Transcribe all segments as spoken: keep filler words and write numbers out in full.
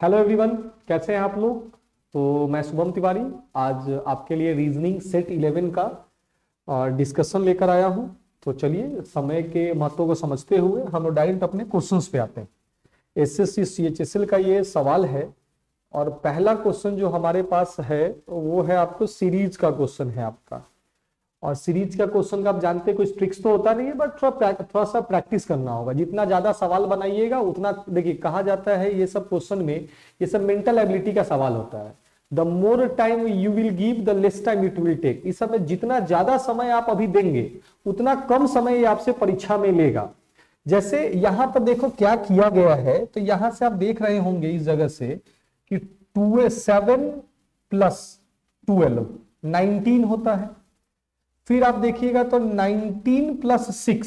Hello everyone, कैसे हैं आप लोग। तो मैं शुभम तिवारी आज आपके लिए रीजनिंग सेट इलेवन का डिस्कशन लेकर आया हूं। तो चलिए समय के महत्व को समझते हुए हम लोग डायरेक्ट अपने क्वेश्चंस पे आते हैं। एसएससी सीएचएसएल का ये सवाल है और पहला क्वेश्चन जो हमारे पास है वो है आपको सीरीज का क्वेश्चन है आपका। और सीरीज का क्वेश्चन का आप जानते हैं कोई ट्रिक्स तो होता नहीं है, बट थोड़ा थोड़ा सा प्रैक्टिस करना होगा। जितना ज्यादा सवाल बनाइएगा उतना, देखिए कहा जाता है ये सब क्वेश्चन में ये सब मेंटल एबिलिटी का सवाल होता है। The more time you will give the less time it will take. इस समय जितना ज्यादा समय आप अभी देंगे उतना कम समय ये आपसे परीक्षा में लेगा। जैसे यहां पर देखो क्या किया गया है, तो यहां से आप देख रहे होंगे इस जगह से कि two seven plus twelve nineteen होता है। फिर आप देखिएगा तो nineteen plus six,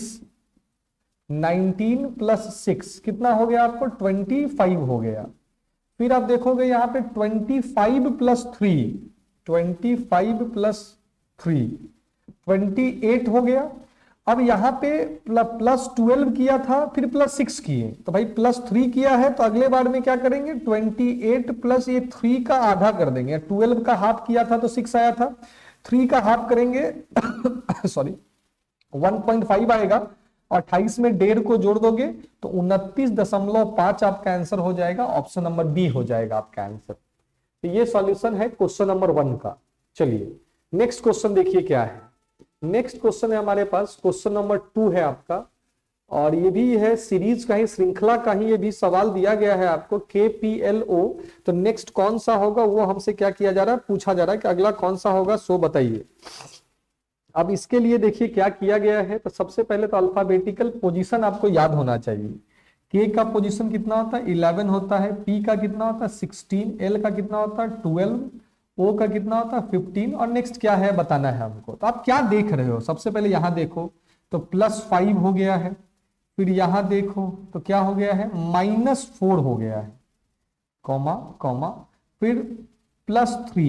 nineteen plus six कितना हो गया आपको ट्वेंटी फाइव हो गया। फिर आप देखोगे यहां पे twenty five plus three, twenty five plus three twenty eight हो गया। अब यहां पे प्लस ट्वेल्व किया था, फिर प्लस सिक्स किए, तो भाई प्लस थ्री किया है तो अगले बार में क्या करेंगे ट्वेंटी एट प्लस ये थ्री का आधा कर देंगे। ट्वेल्व का हाफ किया था तो सिक्स आया था, थ्री का हाफ करेंगे सॉरी वन पॉइंट फाइव आएगा और अट्ठाईस में डेढ़ को जोड़ दोगे तो उनतीस दशमलव पांच आपका आंसर हो जाएगा। ऑप्शन नंबर बी हो जाएगा आपका आंसर। तो ये सॉल्यूशन है क्वेश्चन नंबर वन का। चलिए नेक्स्ट क्वेश्चन देखिए क्या है। नेक्स्ट क्वेश्चन है हमारे पास क्वेश्चन नंबर टू है आपका, और ये भी है सीरीज का ही, श्रृंखला का ही। ये भी सवाल दिया गया है आपको के पी एल ओ। तो नेक्स्ट कौन सा होगा वो हमसे क्या किया जा रहा है, पूछा जा रहा है कि अगला कौन सा होगा सो बताइए। अब इसके लिए देखिए क्या किया गया है। तो सबसे पहले तो अल्फाबेटिकल पोजीशन आपको याद होना चाहिए। के का पोजीशन कितना होता है इलेवन होता है, पी का कितना होता है सिक्सटीन, एल का कितना होता है ट्वेल्व, ओ का कितना होता है फिफ्टीन, और नेक्स्ट क्या है बताना है हमको। तो आप क्या देख रहे हो, सबसे पहले यहां देखो तो प्लस फाइव हो गया है। फिर यहां देखो तो क्या हो गया है माइनस फोर हो गया है, कॉमा कॉमा, फिर plus three,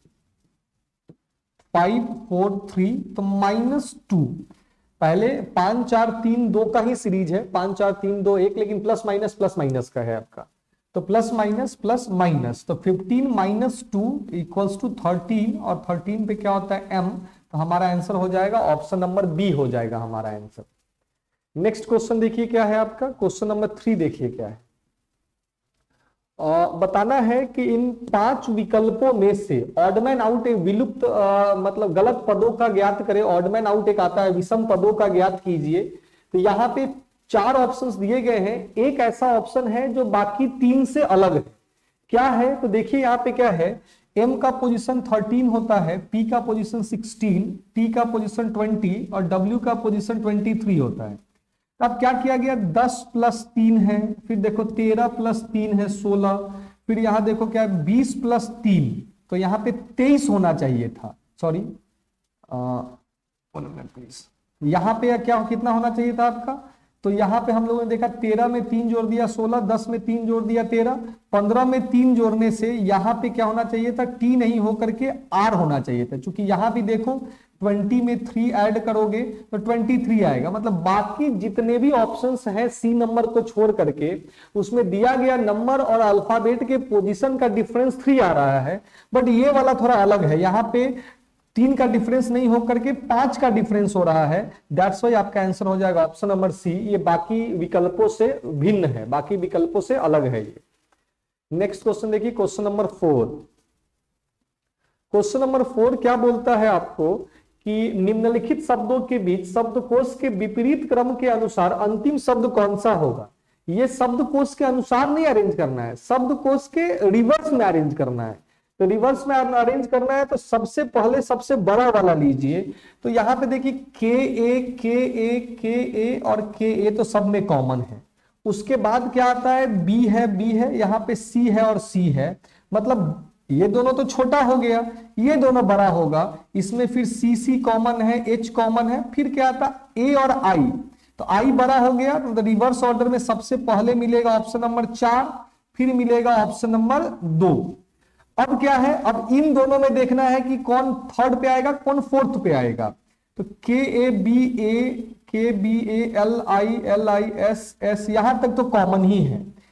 five four three, तो माइनस टू। पहले पांच चार तीन दो का ही सीरीज है, पांच चार तीन दो एक, लेकिन प्लस माइनस प्लस माइनस का है आपका। तो प्लस माइनस प्लस माइनस, तो fifteen minus two equals to thirteen, और थर्टीन पे क्या होता है एम। तो हमारा आंसर हो जाएगा ऑप्शन नंबर बी हो जाएगा हमारा आंसर। नेक्स्ट क्वेश्चन देखिए क्या है आपका, क्वेश्चन नंबर थ्री देखिए क्या है। आ, बताना है कि इन पांच विकल्पों में से ऑडमैन आउट एक विलुप्त आ, मतलब गलत पदों का ज्ञात करें। ऑडमैन आउट एक आता है, विषम पदों का ज्ञात कीजिए। तो यहाँ पे चार ऑप्शंस दिए गए हैं, एक ऐसा ऑप्शन है जो बाकी तीन से अलग है। क्या है तो देखिए यहाँ पे क्या है, एम का पोजीशन थर्टीन होता है, पी का पोजीशन सिक्सटीन, टी का पोजीशन ट्वेंटी और डब्ल्यू का पोजीशन ट्वेंटी थ्री होता है। अब क्या किया गया दस प्लस तीन है, फिर देखो तेरह प्लस तीन है सोलह, फिर यहां देखो क्या है बीस प्लस तीन, तो यहां पे तेईस होना चाहिए था। सॉरी प्लीज, यहां पे क्या कितना होना चाहिए था आपका। तो यहां पे हम लोगों ने देखा तेरह में तीन जोड़ दिया सोलह, दस में तीन जोड़ दिया तेरह, पंद्रह में तीन जोड़ने से यहां पे क्या होना चाहिए था टी नहीं होकर के आर होना चाहिए था। क्योंकि यहां भी देखो ट्वेंटी में थ्री ऐड करोगे तो ट्वेंटी थ्री आएगा। मतलब बाकी जितने भी ऑप्शंस हैं सी नंबर को छोड़ करके उसमें दिया गया नंबर और अल्फाबेट के पोजीशन का डिफरेंस थ्री आ रहा है, बट ये वाला थोड़ा अलग है। यहाँ पे तीन का डिफरेंस नहीं होकर के पांच का डिफरेंस हो रहा है। दैट्स व्हाई आपका आंसर हो जाएगा ऑप्शन नंबर सी। ये बाकी विकल्पों से भिन्न है, बाकी विकल्पों से अलग है ये। नेक्स्ट क्वेश्चन देखिए question number four. Question number four क्या बोलता है आपको कि निम्नलिखित शब्दों के बीच शब्दकोश के विपरीत क्रम के अनुसार अंतिम शब्द कौन सा होगा। ये शब्दकोश के अनुसार नहीं अरेंज करना है, शब्दकोश के रिवर्स में अरेंज करना है। तो रिवर्स में अरेंज करना है तो सबसे पहले सबसे बड़ा वाला लीजिए। तो यहां पे देखिए के ए के ए के ए और के ए तो सब में कॉमन है। उसके बाद क्या आता है बी है बी है, यहाँ पे सी है और सी है। मतलब ये दोनों तो छोटा हो गया, ये दोनों बड़ा होगा। इसमें फिर सी सी कॉमन है, एच कॉमन है, फिर क्या आता ए और आई। तो आई बड़ा हो गया तो रिवर्स ऑर्डर में सबसे पहले मिलेगा ऑप्शन नंबर चार, फिर मिलेगा ऑप्शन नंबर दो। अब क्या है, अब इन दोनों में देखना है कि कौन थर्ड पे आएगा कौन फोर्थ पे आएगा। तो के ए बी ए के B A L I L I S S यहां तक तो कॉमन ही है।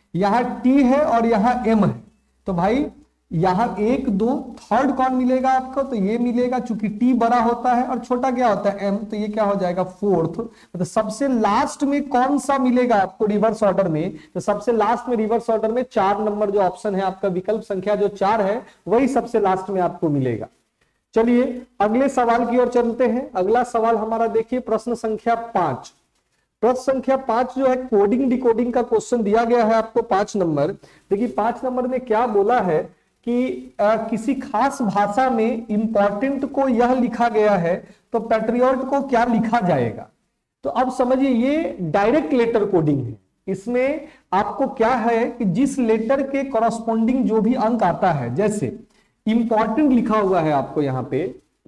यहाँ टी है और यहाँ एम है, तो भाई यहाँ एक दो थर्ड कौन मिलेगा आपको, तो ये मिलेगा, चूंकि टी बड़ा होता है और छोटा क्या होता है एम, तो ये क्या हो जाएगा फोर्थ। मतलब सबसे लास्ट में कौन सा मिलेगा आपको रिवर्स ऑर्डर में, तो सबसे लास्ट में रिवर्स ऑर्डर में चार नंबर जो ऑप्शन है आपका, विकल्प संख्या जो चार है वही सबसे लास्ट में आपको मिलेगा। चलिए अगले सवाल की ओर चलते हैं। अगला सवाल हमारा देखिए प्रश्न संख्या पांच। प्रश्न संख्या पांच जो है कोडिंग डिकोडिंग का क्वेश्चन दिया गया है आपको पांच नंबर। देखिए पांच नंबर में क्या बोला है कि आ, किसी खास भाषा में इंपॉर्टेंट को यह लिखा गया है, तो पैट्रियट को क्या लिखा जाएगा। तो अब समझिए ये डायरेक्ट लेटर कोडिंग है। इसमें आपको क्या है कि जिस लेटर के कॉरस्पॉन्डिंग जो भी अंक आता है, जैसे इंपॉर्टेंट लिखा हुआ है आपको यहां पे,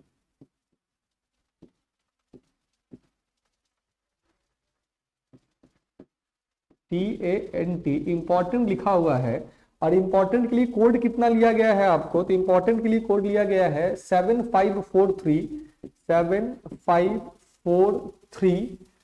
T A N T important लिखा हुआ है, और इंपॉर्टेंट के लिए कोड कितना लिया गया है आपको, तो इंपॉर्टेंट के लिए कोड लिया गया है seven five four three seven five four three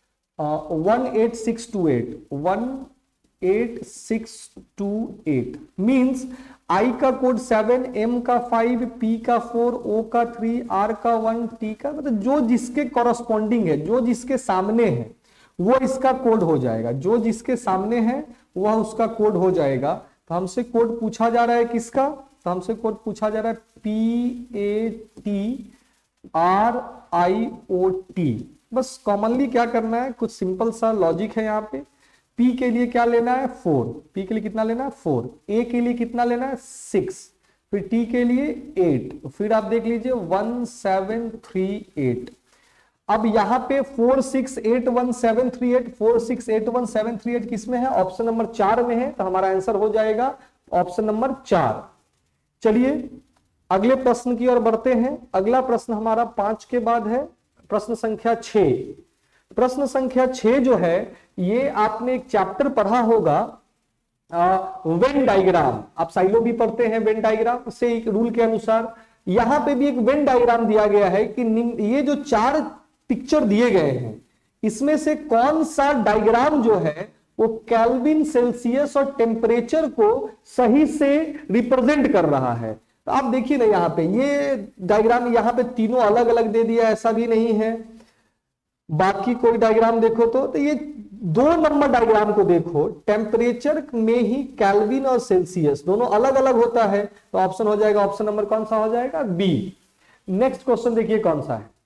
one eight six two eight one eight six two eight. Means I का कोड सेवन, एम का फाइव, पी का फोर, ओ का थ्री, आर का वन, टी का, मतलब जो जिसके corresponding है, जो जिसके सामने है वो इसका कोड हो जाएगा। जो जिसके सामने है वह उसका कोड हो जाएगा। तो हमसे कोड पूछा जा रहा है किसका, तो हमसे कोड पूछा जा रहा है P A T R I O T. बस कॉमनली क्या करना है, कुछ सिंपल सा लॉजिक है यहाँ पे। पी के लिए क्या लेना है फोर, पी के लिए कितना लेना है फोर, ए के लिए कितना लेना है सिक्स, फिर टी के लिए एट, फिर आप देख लीजिए वन सेवन थ्री एट। अब यहाँ पे four six eight one seven three eight, four six eight one seven three eight किस में है, ऑप्शन नंबर चार में है। तो हमारा आंसर हो जाएगा ऑप्शन नंबर चार। चलिए अगले प्रश्न की ओर बढ़ते हैं। अगला प्रश्न हमारा पांच के बाद है प्रश्न संख्या छह। प्रश्न संख्या छह जो है ये आपने एक चैप्टर पढ़ा होगा वेन डायग्राम। आप साइलो भी पढ़ते हैं वेन डायग्राम से, एक रूल के अनुसार यहां पे भी एक वेन डायग्राम दिया गया है कि ये जो चार पिक्चर दिए गए हैं इसमें से कौन सा डायग्राम जो है वो केल्विन, सेल्सियस और टेम्परेचर को सही से रिप्रेजेंट कर रहा है। तो आप देखिए ना यहाँ पे ये डायग्राम, यहाँ पे तीनों अलग अलग दे दिया, ऐसा भी नहीं है। बाकी कोई डायग्राम देखो तो, तो ये दो नंबर डायग्राम को देखो, टेम्परेचर में ही केल्विन और सेल्सियस दोनों अलग अलग होता है। तो ऑप्शन हो जाएगा, ऑप्शन नंबर कौन सा हो जाएगा, बी। नेक्स्ट क्वेश्चन देखिए कौन सा है।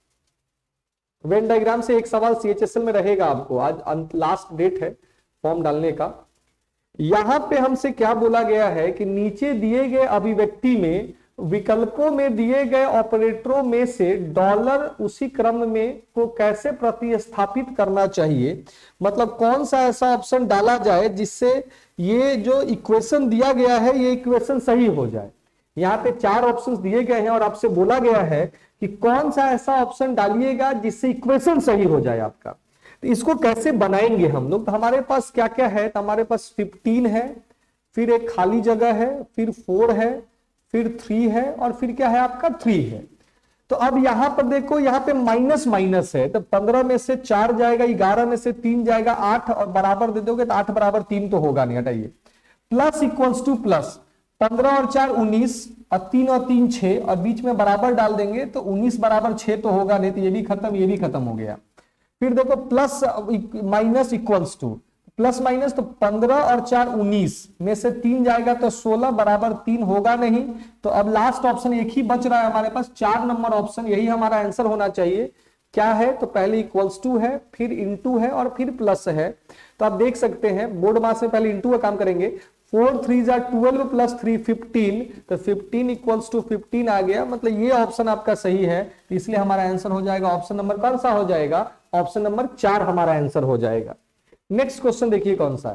वेन डायग्राम से एक सवाल सीएचएसएल में रहेगा आपको, आज लास्ट डेट है फॉर्म डालने का। यहां पे हमसे क्या बोला गया है कि नीचे दिए गए अभिव्यक्ति में विकल्पों में दिए गए ऑपरेटरों में से डॉलर उसी क्रम में को कैसे प्रतिस्थापित करना चाहिए। मतलब कौन सा ऐसा ऑप्शन डाला जाए जिससे ये जो इक्वेशन दिया गया है ये इक्वेशन सही हो जाए। यहाँ पे चार ऑप्शंस दिए गए हैं और आपसे बोला गया है कि कौन सा ऐसा ऑप्शन डालिएगा जिससे इक्वेशन सही हो जाए आपका। तो इसको कैसे बनाएंगे हम लोग, तो हमारे पास क्या क्या है, तो हमारे पास फिफ्टीन है, फिर एक खाली जगह है, फिर फोर है, फिर थ्री है और फिर क्या है आपका थ्री है। तो अब यहां पर देखो, यहाँ पे माइनस माइनस है, तो पंद्रह में से चार जाएगा, ग्यारह में से तीन जाएगा, आठ और बराबर दे दोगे तो आठ बराबर तीन तो होगा नहीं, हटाइए। प्लस इक्वल्स टू प्लस, पंद्रह और चार उन्नीस और तीन और तीन छह और बीच में बराबर डाल देंगे तो उन्नीस बराबर छह तो होगा नहीं, तो ये भी खत्म, ये भी खत्म हो गया। फिर देखो plus minus equals to, plus minus तो पंद्रह और चार उन्नीस में से तीन जाएगा तो सोलह बराबर तीन होगा नहीं। तो अब लास्ट ऑप्शन एक ही बच रहा है हमारे पास, चार नंबर ऑप्शन, यही हमारा आंसर होना चाहिए। क्या है, तो पहले इक्वल्स टू है, फिर इनटू है और फिर प्लस है। तो आप देख सकते हैं बोर्ड मास में पहले इनटू का काम करेंगे। फोर थ्री जा ट्वेल्व प्लस थ्री फिफ्टीन, तो फिफ्टीन इक्वल्स टू फिफ्टीन आ गया, मतलब ये ऑप्शन आपका सही है। इसलिए हमारा आंसर हो जाएगा ऑप्शन नंबर कौन सा हो जाएगा, ऑप्शन नंबर चार हमारा आंसर हो जाएगा। नेक्स्ट क्वेश्चन देखिए कौन सा है।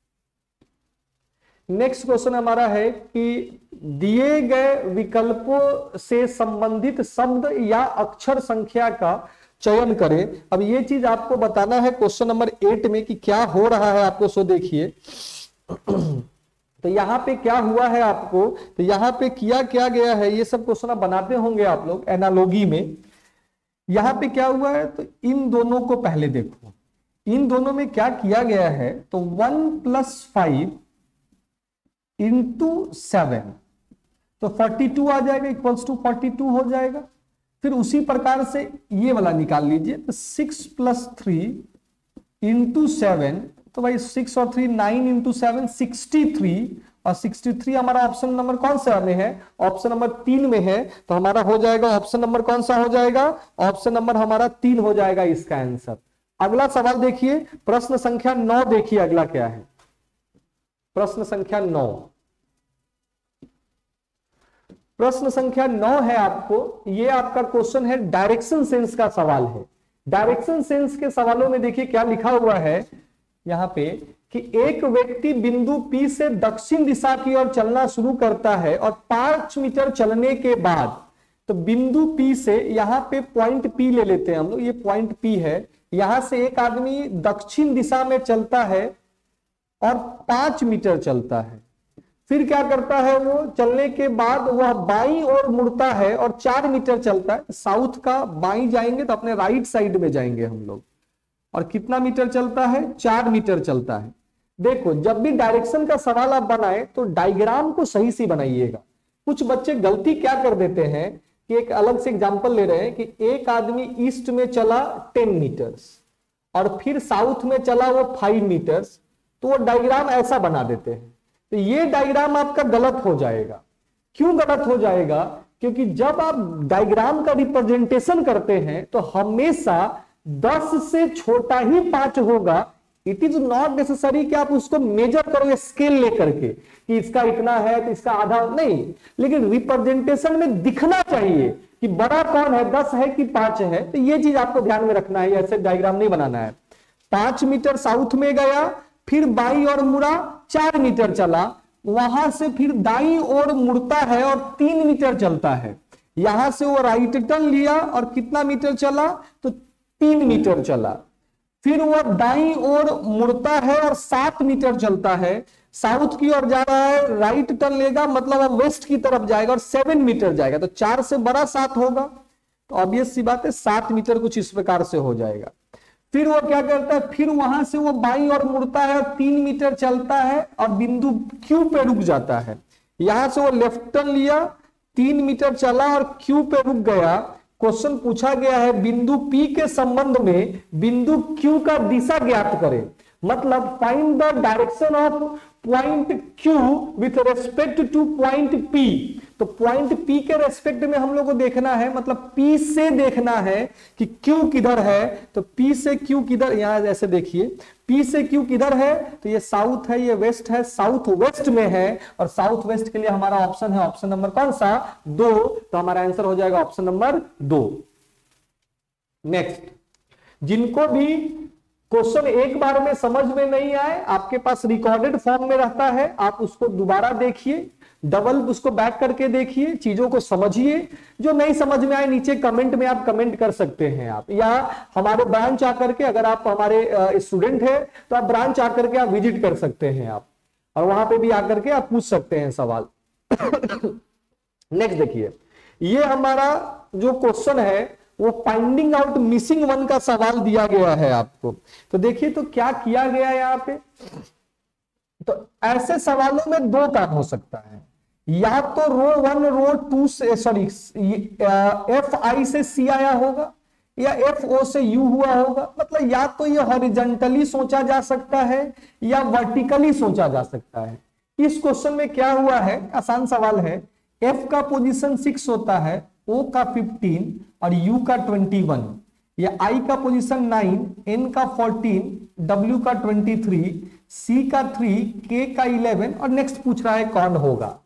नेक्स्ट क्वेश्चन हमारा है कि दिए गए विकल्पों से संबंधित शब्द या अक्षर संख्या का चयन करें। अब ये चीज आपको बताना है क्वेश्चन नंबर एट में कि क्या हो रहा है आपको, सो देखिए। तो यहाँ पे क्या हुआ है आपको, तो यहाँ पे किया क्या गया है, ये सब क्वेश्चन आप बनाते होंगे आप लोग एनालॉजी में। यहाँ पे क्या हुआ है, तो इन दोनों को पहले देखो, इन दोनों में क्या किया गया है, तो one plus five into seven, तो फोर्टी टू आ जाएगा, इक्वल्स टू फोर्टी टू हो जाएगा। फिर उसी प्रकार से ये वाला निकाल लीजिए, तो six plus three into seven, तो भाई सिक्स और three nine into seven sixty three, और सिक्सटी थ्री हमारा ऑप्शन नंबर कौन सा में है, ऑप्शन नंबर तीन में है, तो हमारा हो जाएगा ऑप्शन नंबर कौन सा हो जाएगा, ऑप्शन नंबर हमारा तीन हो जाएगा इसका आंसर। अगला सवाल देखिए, प्रश्न संख्या नौ देखिए, अगला क्या है, प्रश्न संख्या नौ। प्रश्न संख्या नौ है आपको, ये आपका क्वेश्चन है, डायरेक्शन सेंस का सवाल है। डायरेक्शन सेंस के सवालों में देखिए क्या लिखा हुआ है यहां पे, कि एक व्यक्ति बिंदु P से दक्षिण दिशा की ओर चलना शुरू करता है और पांच मीटर चलने के बाद, तो बिंदु P से यहां पे पॉइंट P ले लेते हैं हम लोग, ये पॉइंट P है, यहां से एक आदमी दक्षिण दिशा में चलता है और पांच मीटर चलता है। फिर क्या करता है वो, चलने के बाद वह बाईं ओर मुड़ता है और चार मीटर चलता है। साउथ का बाईं जाएंगे तो अपने राइट साइड में जाएंगे हम लोग, और कितना मीटर चलता है, चार मीटर चलता है। देखो जब भी डायरेक्शन का सवाल आप बनाए तो डायग्राम को सही से बनाइएगा। कुछ बच्चे गलती क्या कर देते हैं कि एक अलग से एग्जांपल ले रहे हैं कि एक आदमी ईस्ट में चला टेन मीटर्स और फिर साउथ में चला वो फाइव मीटर्स, तो वो डायग्राम ऐसा बना देते हैं। तो ये डायग्राम आपका गलत हो जाएगा। क्यों गलत हो जाएगा, क्योंकि जब आप डायग्राम का रिप्रेजेंटेशन करते हैं तो हमेशा दस से छोटा ही पांच होगा। इट इज नॉट नेसेसरी कि आप उसको मेजर करो स्केल लेकर के कि इसका इतना है तो इसका आधा नहीं, लेकिन रिप्रेजेंटेशन में दिखना चाहिए कि बड़ा कौन है, दस है कि पांच है। तो ये चीज आपको ध्यान में रखना है, ऐसे डायग्राम नहीं बनाना है। पांच मीटर साउथ में गया, फिर बाई और मुड़ा, चार मीटर चला, वहां से फिर दाई ओर मुड़ता है और तीन मीटर चलता है। यहां से वो राइट टर्न लिया और कितना मीटर चला, तो तीन मीटर चला। फिर वो दाई ओर मुड़ता है और सात मीटर चलता है। साउथ की ओर जा रहा है, राइट टर्न लेगा, मतलब वो वेस्ट की तरफ जाएगा और सेवन मीटर जाएगा। तो चार से बड़ा सात होगा, तो ऑब्वियस सी बात है सात मीटर कुछ इस प्रकार से हो जाएगा। फिर वो क्या करता है, फिर वहां से वो बाईं ओर मुड़ता है और तीन मीटर चलता है और बिंदु क्यू पे रुक जाता है। यहां से वो लेफ्ट टर्न लिया, तीन मीटर चला और क्यू पे रुक गया। क्वेश्चन पूछा गया है बिंदु P के संबंध में बिंदु Q का दिशा ज्ञात करें, मतलब find the direction of point Q with respect to point P। तो पॉइंट P के रेस्पेक्ट में हम लोग को देखना है, मतलब P से देखना है कि Q किधर है। तो P से Q किधर, यहां जैसे देखिए P से Q किधर है, तो ये साउथ है, ये वेस्ट है, साउथ वेस्ट में है, और साउथ वेस्ट के लिए हमारा ऑप्शन है ऑप्शन नंबर कौन सा, दो। तो हमारा आंसर हो जाएगा ऑप्शन नंबर दो। नेक्स्ट, जिनको भी क्वेश्चन एक बार में समझ में नहीं आए, आपके पास रिकॉर्डेड फॉर्म में रहता है, आप उसको दोबारा देखिए, डबल उसको बैक करके देखिए, चीजों को समझिए। जो नहीं समझ में आए नीचे कमेंट में आप कमेंट कर सकते हैं आप, या हमारे ब्रांच आकर के, अगर आप हमारे स्टूडेंट हैं तो आप ब्रांच आकर के आप विजिट कर सकते हैं आप, और वहां पे भी आकर के आप पूछ सकते हैं सवाल। नेक्स्ट देखिए, ये हमारा जो क्वेश्चन है वो फाइंडिंग आउट मिसिंग वन का सवाल दिया गया है आपको। तो देखिए तो क्या किया गया है यहाँ पे, तो ऐसे सवालों में दो काम हो सकता है, या तो रो वन रो टू से, सॉरी एफ आई से सी आया होगा, या एफ ओ से यू हुआ होगा। मतलब या तो ये हॉरिजॉन्टली सोचा जा सकता है या वर्टिकली सोचा जा सकता है। इस क्वेश्चन में क्या हुआ है, आसान सवाल है, एफ का पोजीशन सिक्स होता है, ओ का फिफ्टीन और यू का ट्वेंटी वन, या आई का पोजीशन नाइन, एन का फोर्टीन, डब्ल्यू का ट्वेंटी थ्री, सी का थ्री, के का इलेवन, और नेक्स्ट पूछ रहा है कौन होगा।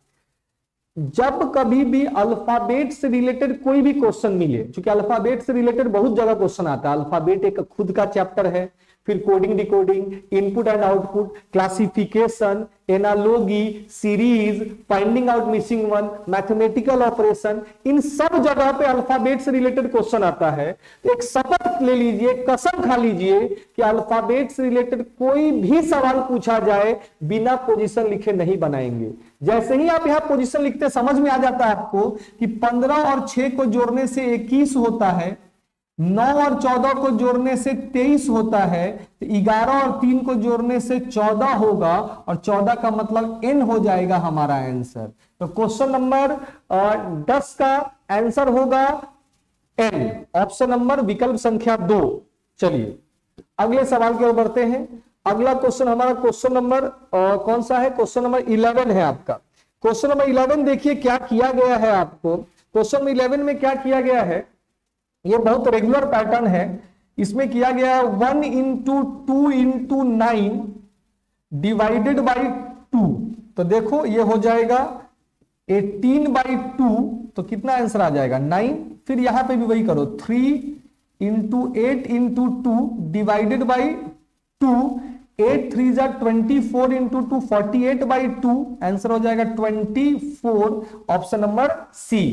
जब कभी भी अल्फाबेट से रिलेटेड कोई भी क्वेश्चन मिले, क्योंकि अल्फाबेट से रिलेटेड बहुत जगह क्वेश्चन आता है, अल्फाबेट एक खुद का चैप्टर है, फिर coding decoding, input and output, classification, analogy, series, finding out missing one, mathematical operation, इन सब जगह पे अल्फाबेट से रिलेटेड क्वेश्चन आता है। तो एक शपथ ले लीजिए, कसम खा लीजिए कि अल्फाबेट से रिलेटेड कोई भी सवाल पूछा जाए बिना पोजीशन लिखे नहीं बनाएंगे। जैसे ही आप यहां पोजीशन लिखते समझ में आ जाता है आपको कि पंद्रह और छह को जोड़ने से इक्कीस होता है, नौ और चौदह को जोड़ने से तेईस होता है, तो ग्यारह और तीन को जोड़ने से चौदह होगा, और चौदह का मतलब एन हो जाएगा हमारा आंसर। तो क्वेश्चन नंबर दस का आंसर होगा एन, ऑप्शन नंबर विकल्प संख्या दो। चलिए अगले सवाल की ओर बढ़ते हैं। अगला क्वेश्चन हमारा क्वेश्चन नंबर कौन सा है, क्वेश्चन नंबर इलेवन है आपका। क्वेश्चन नंबर इलेवन देखिए क्या किया गया है आपको। क्वेश्चन नंबर इलेवन में क्या किया गया है, ये बहुत रेगुलर पैटर्न है। इसमें किया गया है one into two into nine divided by two. तो देखो ये हो जाएगा एटीन बाई टू, तो कितना आंसर आ जाएगा नाइन। फिर यहां पे भी वही करो, three into eight into two divided by two, eight three जा twenty four into two forty eight by two, answer हो जाएगा twenty four, option number C.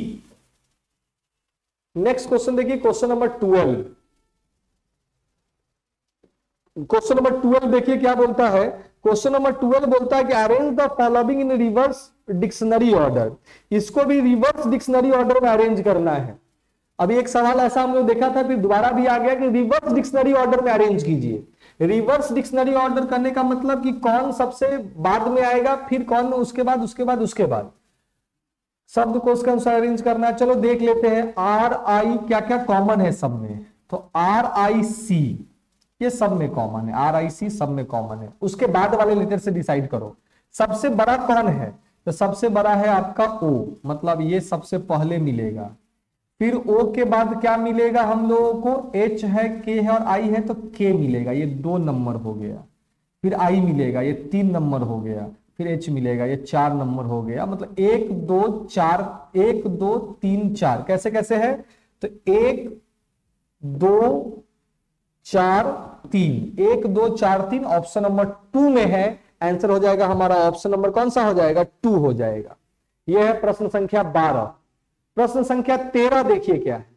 Next question देखिए question number twelve. Question number twelve देखिए क्या बोलता है। Question number twelve बोलता है कि arrange the following in reverse dictionary order. इसको भी रिवर्स डिक्शनरी ऑर्डर में अरेंज करना है। अभी एक सवाल ऐसा हम लोग देखा था, फिर दोबारा भी आ गया कि रिवर्स डिक्शनरी ऑर्डर में अरेंज कीजिए। रिवर्स डिक्शनरी ऑर्डर करने का मतलब कि कौन सबसे बाद में आएगा, फिर कौन उसके बाद उसके बाद उसके बाद शब्द को उसके अनुसार अरेंज करना है। चलो देख लेते हैं आर आई क्या क्या कॉमन है सब में। तो आर आई सी ये सब में कॉमन है, आर आई सी सब में कॉमन है। उसके बाद वाले लेटर से डिसाइड करो सबसे बड़ा कौन है। तो सबसे बड़ा है आपका ओ, मतलब ये सबसे पहले मिलेगा। फिर ओ के बाद क्या मिलेगा हम लोगों को, एच है, के है और आई है, तो के मिलेगा, ये दो नंबर हो गया। फिर आई मिलेगा, ये तीन नंबर हो गया। फिर एच मिलेगा, ये चार नंबर हो गया। मतलब एक दो चार, एक दो तीन चार, कैसे कैसे है, तो एक दो चार तीन, एक दो चार तीन, ऑप्शन नंबर टू में है। आंसर हो जाएगा हमारा ऑप्शन नंबर कौन सा हो जाएगा, टू हो जाएगा। यह है प्रश्न संख्या बारह। प्रश्न संख्या तेरह देखिए क्या है।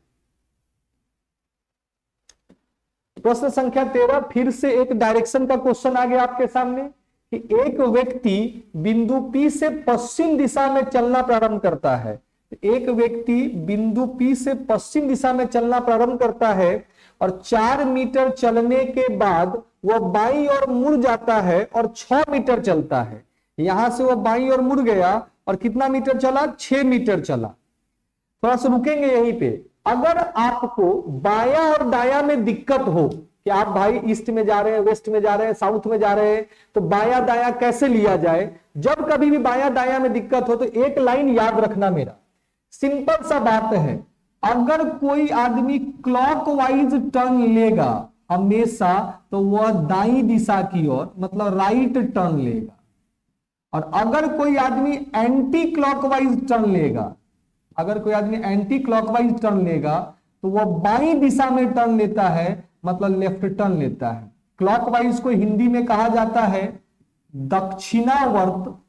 प्रश्न संख्या तेरह फिर से एक डायरेक्शन का क्वेश्चन आ गया आपके सामने कि एक व्यक्ति बिंदु P से पश्चिम दिशा में चलना प्रारंभ करता है। एक व्यक्ति बिंदु P से पश्चिम दिशा में चलना प्रारंभ करता है और चार मीटर चलने के बाद वह बाईं ओर मुड़ जाता है और छह मीटर चलता है। यहां से वह बाईं ओर मुड़ गया और कितना मीटर चला, छह मीटर चला। थोड़ा सा रुकेंगे यहीं पे। अगर आपको बायां और दायां में दिक्कत हो कि आप भाई ईस्ट में जा रहे हैं, वेस्ट में जा रहे हैं, साउथ में जा रहे हैं, तो बायां दायां कैसे लिया जाए। जब कभी भी बायां दायां में दिक्कत हो तो एक लाइन याद रखना मेरा, सिंपल सा बात है। अगर कोई आदमी क्लॉकवाइज टर्न लेगा हमेशा, तो वह दाई दिशा की ओर मतलब राइट टर्न लेगा। और अगर कोई आदमी एंटी क्लॉकवाइज टर्न लेगा, अगर कोई आदमी एंटी क्लॉकवाइज टर्न लेगा तो वह बाईं दिशा में टर्न लेता है, मतलब लेफ्ट टर्न लेता है। क्लॉकवाइज को हिंदी में कहा जाता है दक्षिणावर्त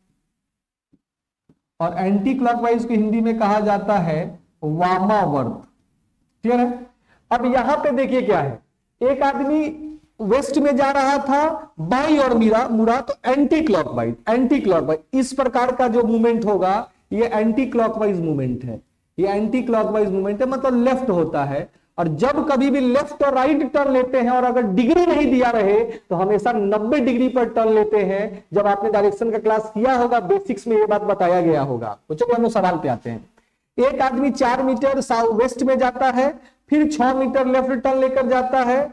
और एंटी क्लॉकवाइज को हिंदी में कहा जाता है वामावर्त। क्लियर है। अब यहां पे देखिए क्या है, एक आदमी वेस्ट में जा रहा था, बाईं ओर मुड़ा मुड़ा तो एंटी क्लॉकवाइज, एंटी क्लॉकवाइज इस प्रकार का जो मूवमेंट होगा ये एंटी क्लॉकवाइज मूवमेंट है। ये एंटी क्लॉकवाइज मूवमेंट है, मतलब लेफ्ट होता है। और जब कभी भी लेफ्ट और राइट टर्न लेते हैं और अगर डिग्री नहीं दिया रहे तो हमेशा नब्बे डिग्री पर टर्न लेते हैं। जब आपने डायरेक्शन का क्लास किया होगा बेसिक्स में ये बात बताया गया होगा। तो चलो हम सवाल पे आते हैं। एक आदमी चार मीटर साउथ वेस्ट में जाता है, फिर छह मीटर लेफ्ट टर्न लेकर जाता है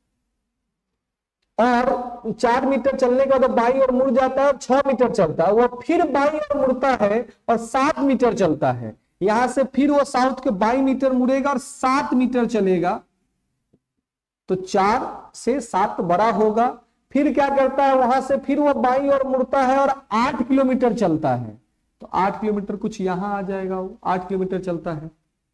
और चार मीटर चलने के बाद बाईं ओर मुड़ जाता है और छह मीटर चलता है। वह फिर बाईं ओर मुड़ता है और सात मीटर चलता है। यहां से फिर वो साउथ के बाईं मीटर मुड़ेगा और सात मीटर चलेगा, तो चार से सात बड़ा होगा। फिर क्या करता है, वहां से फिर वो बाईं ओर मुड़ता है और आठ किलोमीटर चलता है। तो आठ किलोमीटर कुछ यहां आ जाएगा, वो आठ किलोमीटर चलता है।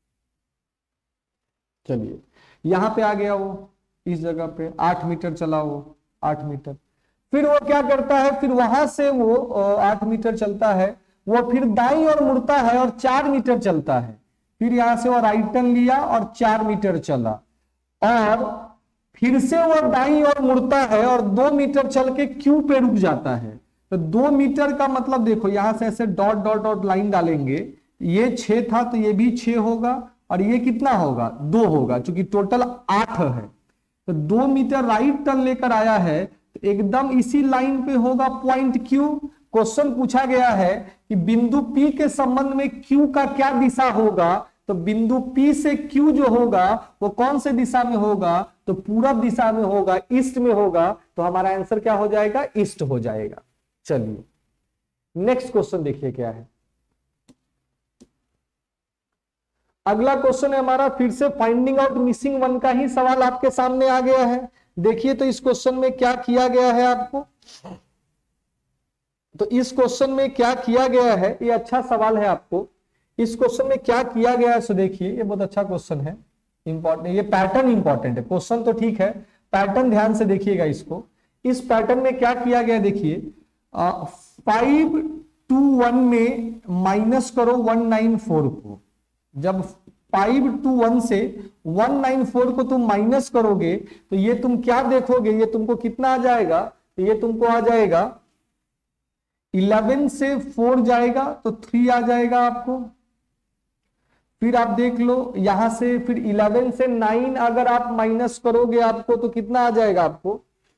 चलिए यहां पे आ गया वो, इस जगह पे आठ मीटर चला वो, आठ मीटर। फिर वो क्या करता है, फिर वहां से वो आठ मीटर चलता है, वो फिर दाईं ओर मुड़ता है और चार मीटर चलता है। फिर यहां से वो राइट टर्न लिया और चार मीटर चला और फिर से वो दाईं ओर मुड़ता है और दो मीटर चल के क्यू पे रुक जाता है। तो दो मीटर का मतलब देखो, यहां से ऐसे डॉट डॉट डॉट लाइन डालेंगे, ये छह था तो ये भी छह होगा और ये कितना होगा, दो होगा, क्योंकि टोटल आठ है। तो दो मीटर राइट टर्न लेकर आया है तो एकदम इसी लाइन पे होगा पॉइंट क्यू। क्वेश्चन पूछा गया है कि बिंदु P के संबंध में Q का क्या दिशा होगा, तो बिंदु P से Q जो होगा वो कौन से दिशा में होगा, तो पूरब दिशा में होगा, ईस्ट में होगा। तो हमारा आंसर क्या हो जाएगा, ईस्ट हो जाएगा। चलिए नेक्स्ट क्वेश्चन देखिए क्या है। अगला क्वेश्चन है हमारा फिर से फाइंडिंग आउट मिसिंग वन का ही सवाल आपके सामने आ गया है। देखिए तो इस क्वेश्चन में क्या किया गया है आपको, तो इस क्वेश्चन में क्या किया गया है, ये अच्छा सवाल है आपको। इस क्वेश्चन में क्या किया गया है सो देखिए, ये बहुत अच्छा क्वेश्चन है, इंपॉर्टेंट, ये पैटर्न इंपॉर्टेंट है, क्वेश्चन तो ठीक है, पैटर्न ध्यान से देखिएगा इसको। इस पैटर्न में क्या किया गया देखिए, फाइव टू वन में माइनस करो वन नाइन फोर को। जब फाइव टू वन से वन नाइन फोर को तुम माइनस करोगे तो ये तुम क्या देखोगे, ये तुमको कितना आ जाएगा, तो ये तुमको आ जाएगा इलेवन से फोर जाएगा तो थ्री आ जाएगा आपको। फिर आप देख लो यहां से फिर इलेवन से नाइन अगर आप माइनस करोगे आपको तो कितना आ जाएगा आपको,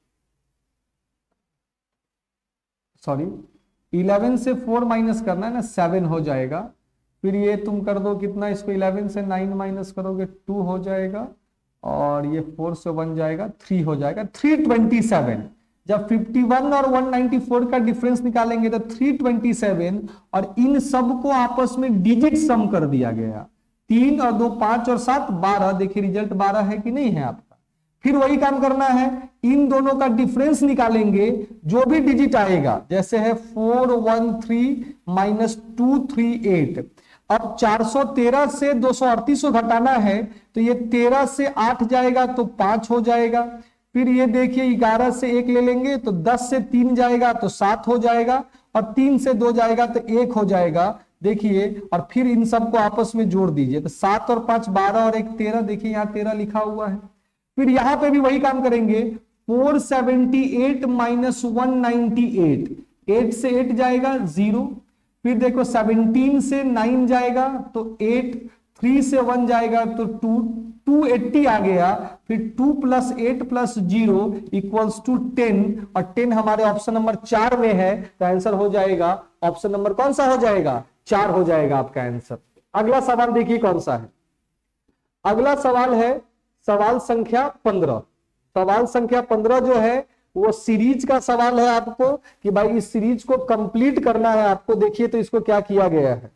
सॉरी इलेवन से फोर माइनस करना है ना, सेवन हो जाएगा। फिर ये तुम कर दो कितना, इसको इलेवन से नाइन माइनस करोगे टू हो जाएगा, और ये फोर से वन जाएगा थ्री हो जाएगा, थ्री ट्वेंटी सेवन। जब फिफ्टी वन और वन नाइंटी फोर का डिफरेंस निकालेंगे तो थ्री ट्वेंटी सेवन, और इन सब को आपस में डिजिट सम कर दिया गया, तीन और दो पांच और सात बारह। देखिए रिजल्ट बारह है कि नहीं है आपका। फिर वही काम करना है, इन दोनों का डिफरेंस निकालेंगे, जो भी डिजिट आएगा, जैसे है four one three minus two three eight. अब चार सौ तेरह से दो सौ अड़तीस को घटाना है तो ये तेरह से आठ जाएगा तो पांच हो जाएगा। फिर ये देखिए ग्यारह से एक ले लेंगे तो दस से तीन जाएगा तो सात हो जाएगा, और तीन से दो जाएगा तो एक हो जाएगा। देखिए और फिर इन सबको आपस में जोड़ दीजिए तो सात और पांच बारह और एक तेरह, देखिए यहाँ तेरह लिखा हुआ है। फिर यहां पे भी वही काम करेंगे, four seventy eight minus one ninety eight, eight से एट जाएगा जीरो। फिर देखो सेवनटीन से नाइन जाएगा तो एट, थ्री से वन जाएगा तो टू, टू एट्टी आ गया। फिर two plus eight plus zero equals to ten, और टेन हमारे ऑप्शन नंबर चार में है तो आंसर हो जाएगा ऑप्शन नंबर कौन सा हो जाएगा, चार हो जाएगा आपका आंसर। अगला सवाल देखिए कौन सा है। अगला सवाल है सवाल संख्या पंद्रह। सवाल संख्या पंद्रह जो है वो सीरीज का सवाल है आपको, कि भाई इस सीरीज को कंप्लीट करना है आपको। देखिए तो इसको क्या किया गया है,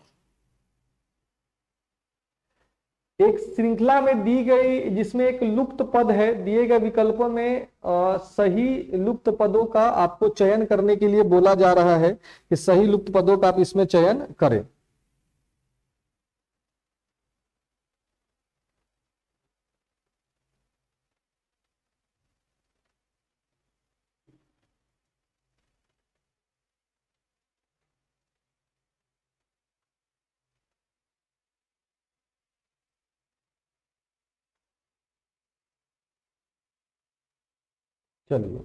एक श्रृंखला में दी गई जिसमें एक लुप्त पद है, दिए गए विकल्पों में आ, सही लुप्त पदों का आपको चयन करने के लिए बोला जा रहा है कि सही लुप्त पदों का आप इसमें चयन करें। चलिए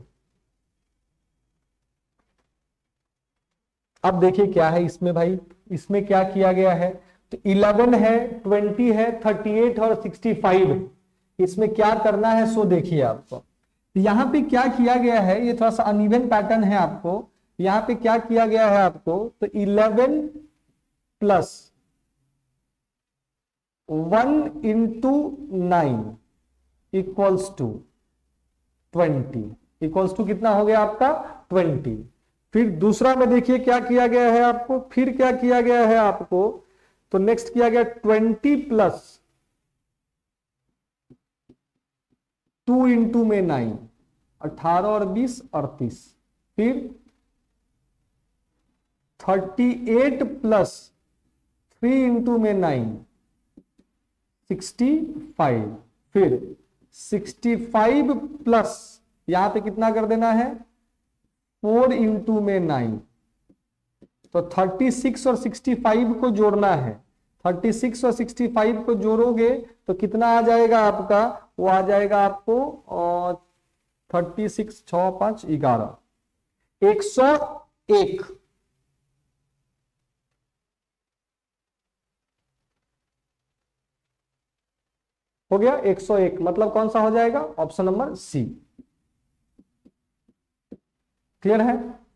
अब देखिए क्या है इसमें भाई, इसमें क्या किया गया है, तो इलेवन है, ट्वेंटी है, थर्टी एट और सिक्सटी फाइव है। इसमें क्या करना है सो देखिए आपको। तो यहां पे क्या किया गया है, ये थोड़ा सा अनइवन पैटर्न है आपको। यहां पे क्या किया गया है आपको, तो eleven plus one into nine equals to twenty, equals to कितना हो गया आपका ट्वेंटी। फिर दूसरा में देखिए क्या किया गया है आपको, फिर क्या किया गया है आपको, तो नेक्स्ट किया गया ट्वेंटी प्लस टू इंटू में नाइन, अठारह और बीस अड़तीस। फिर thirty eight plus three into में नाइन, सिक्सटी फाइव। फिर सिक्सटी फाइव प्लस यहां पे कितना कर देना है, फोर इंटू में नाइन, तो थर्टी सिक्स और सिक्सटी फाइव को जोड़ना है। थर्टी सिक्स और सिक्सटी फाइव को जोड़ोगे तो कितना आ जाएगा आपका, वो आ जाएगा आपको और थर्टी सिक्स छ पांच ग्यारह, एक सौ एक। हो गया एक सौ एक, मतलब कौन सा हो जाएगा, ऑप्शन नंबर सी। क्लियर है?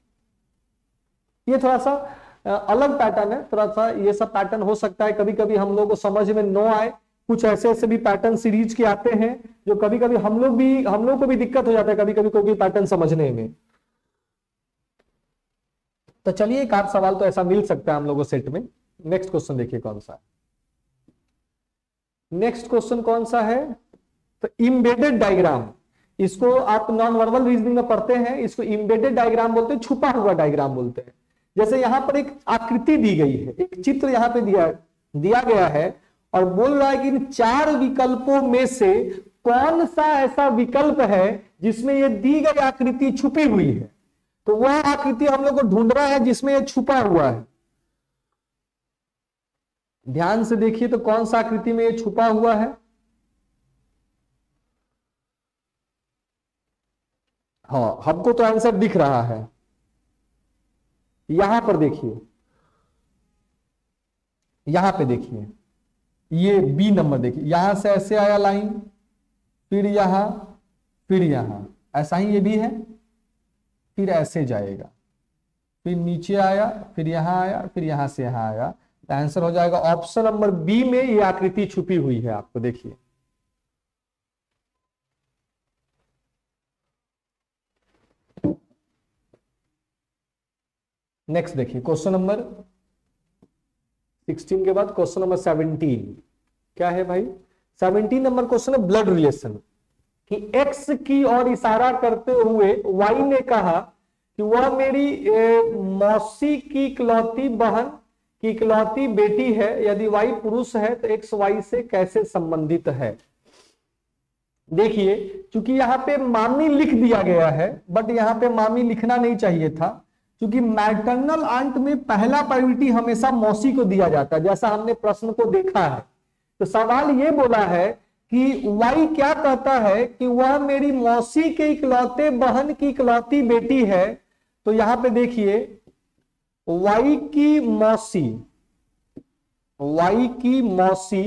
ये थोड़ा सा अलग पैटर्न है, थोड़ा सा ये सब पैटर्न हो सकता है कभी कभी हम लोग को समझ में न आए। कुछ ऐसे ऐसे भी पैटर्न सीरीज के आते हैं जो कभी कभी हम लोग भी हम लोग को भी दिक्कत हो जाता है कभी कभी कोई पैटर्न समझने में। तो चलिए एक आध सवाल तो ऐसा मिल सकता है हम लोगों को सेट में। नेक्स्ट क्वेश्चन देखिए कौन सा है। नेक्स्ट क्वेश्चन कौन सा है, तो इम्बेडेड डायग्राम, इसको आप नॉन वर्बल रीजनिंग में पढ़ते हैं, इसको इम्बेडेड डायग्राम बोलते हैं, छुपा हुआ डायग्राम बोलते हैं। जैसे यहां पर एक आकृति दी गई है, एक चित्र यहां पे दिया दिया गया है और बोल रहा है कि इन चार विकल्पों में से कौन सा ऐसा विकल्प है जिसमें ये दी गई आकृति छुपी हुई है। तो वह आकृति हम लोग को ढूंढना है जिसमें ये छुपा हुआ है। ध्यान से देखिए तो कौन सा आकृति में ये छुपा हुआ है। हाँ, हमको तो आंसर दिख रहा है, यहां पर देखिए, यहां पे देखिए, ये बी नंबर देखिए, यहां से ऐसे आया लाइन, फिर यहां, फिर यहां, ऐसा ही ये भी है, फिर ऐसे जाएगा, फिर नीचे आया, फिर यहां आया, फिर यहां से यहां आया। तो आंसर हो जाएगा ऑप्शन नंबर बी में ये आकृति छुपी हुई है। आपको देखिए नेक्स्ट देखिए क्वेश्चन नंबर सिक्सटीन के बाद क्वेश्चन नंबर सेवनटीन क्या है भाई। सेवनटीन नंबर क्वेश्चन है ब्लड रिलेशन, कि एक्स की ओर इशारा करते हुए वाई ने कहा कि वह मेरी ए, मौसी की इकलौती बहन की इकलौती बेटी है। यदि वाई पुरुष है तो एक्स वाई से कैसे संबंधित है। देखिए चूंकि यहाँ पे मामी लिख दिया गया है, बट यहाँ पे मामी लिखना नहीं चाहिए था, क्योंकि मैटरनल आंट में पहला प्रायोरिटी हमेशा मौसी को दिया जाता है, जैसा हमने प्रश्न को देखा है। तो सवाल ये बोला है कि वाई क्या कहता है कि वह मेरी मौसी के इकलौते बहन की इकलौती बेटी है। तो यहां पे देखिए वाई की मौसी, वाई की मौसी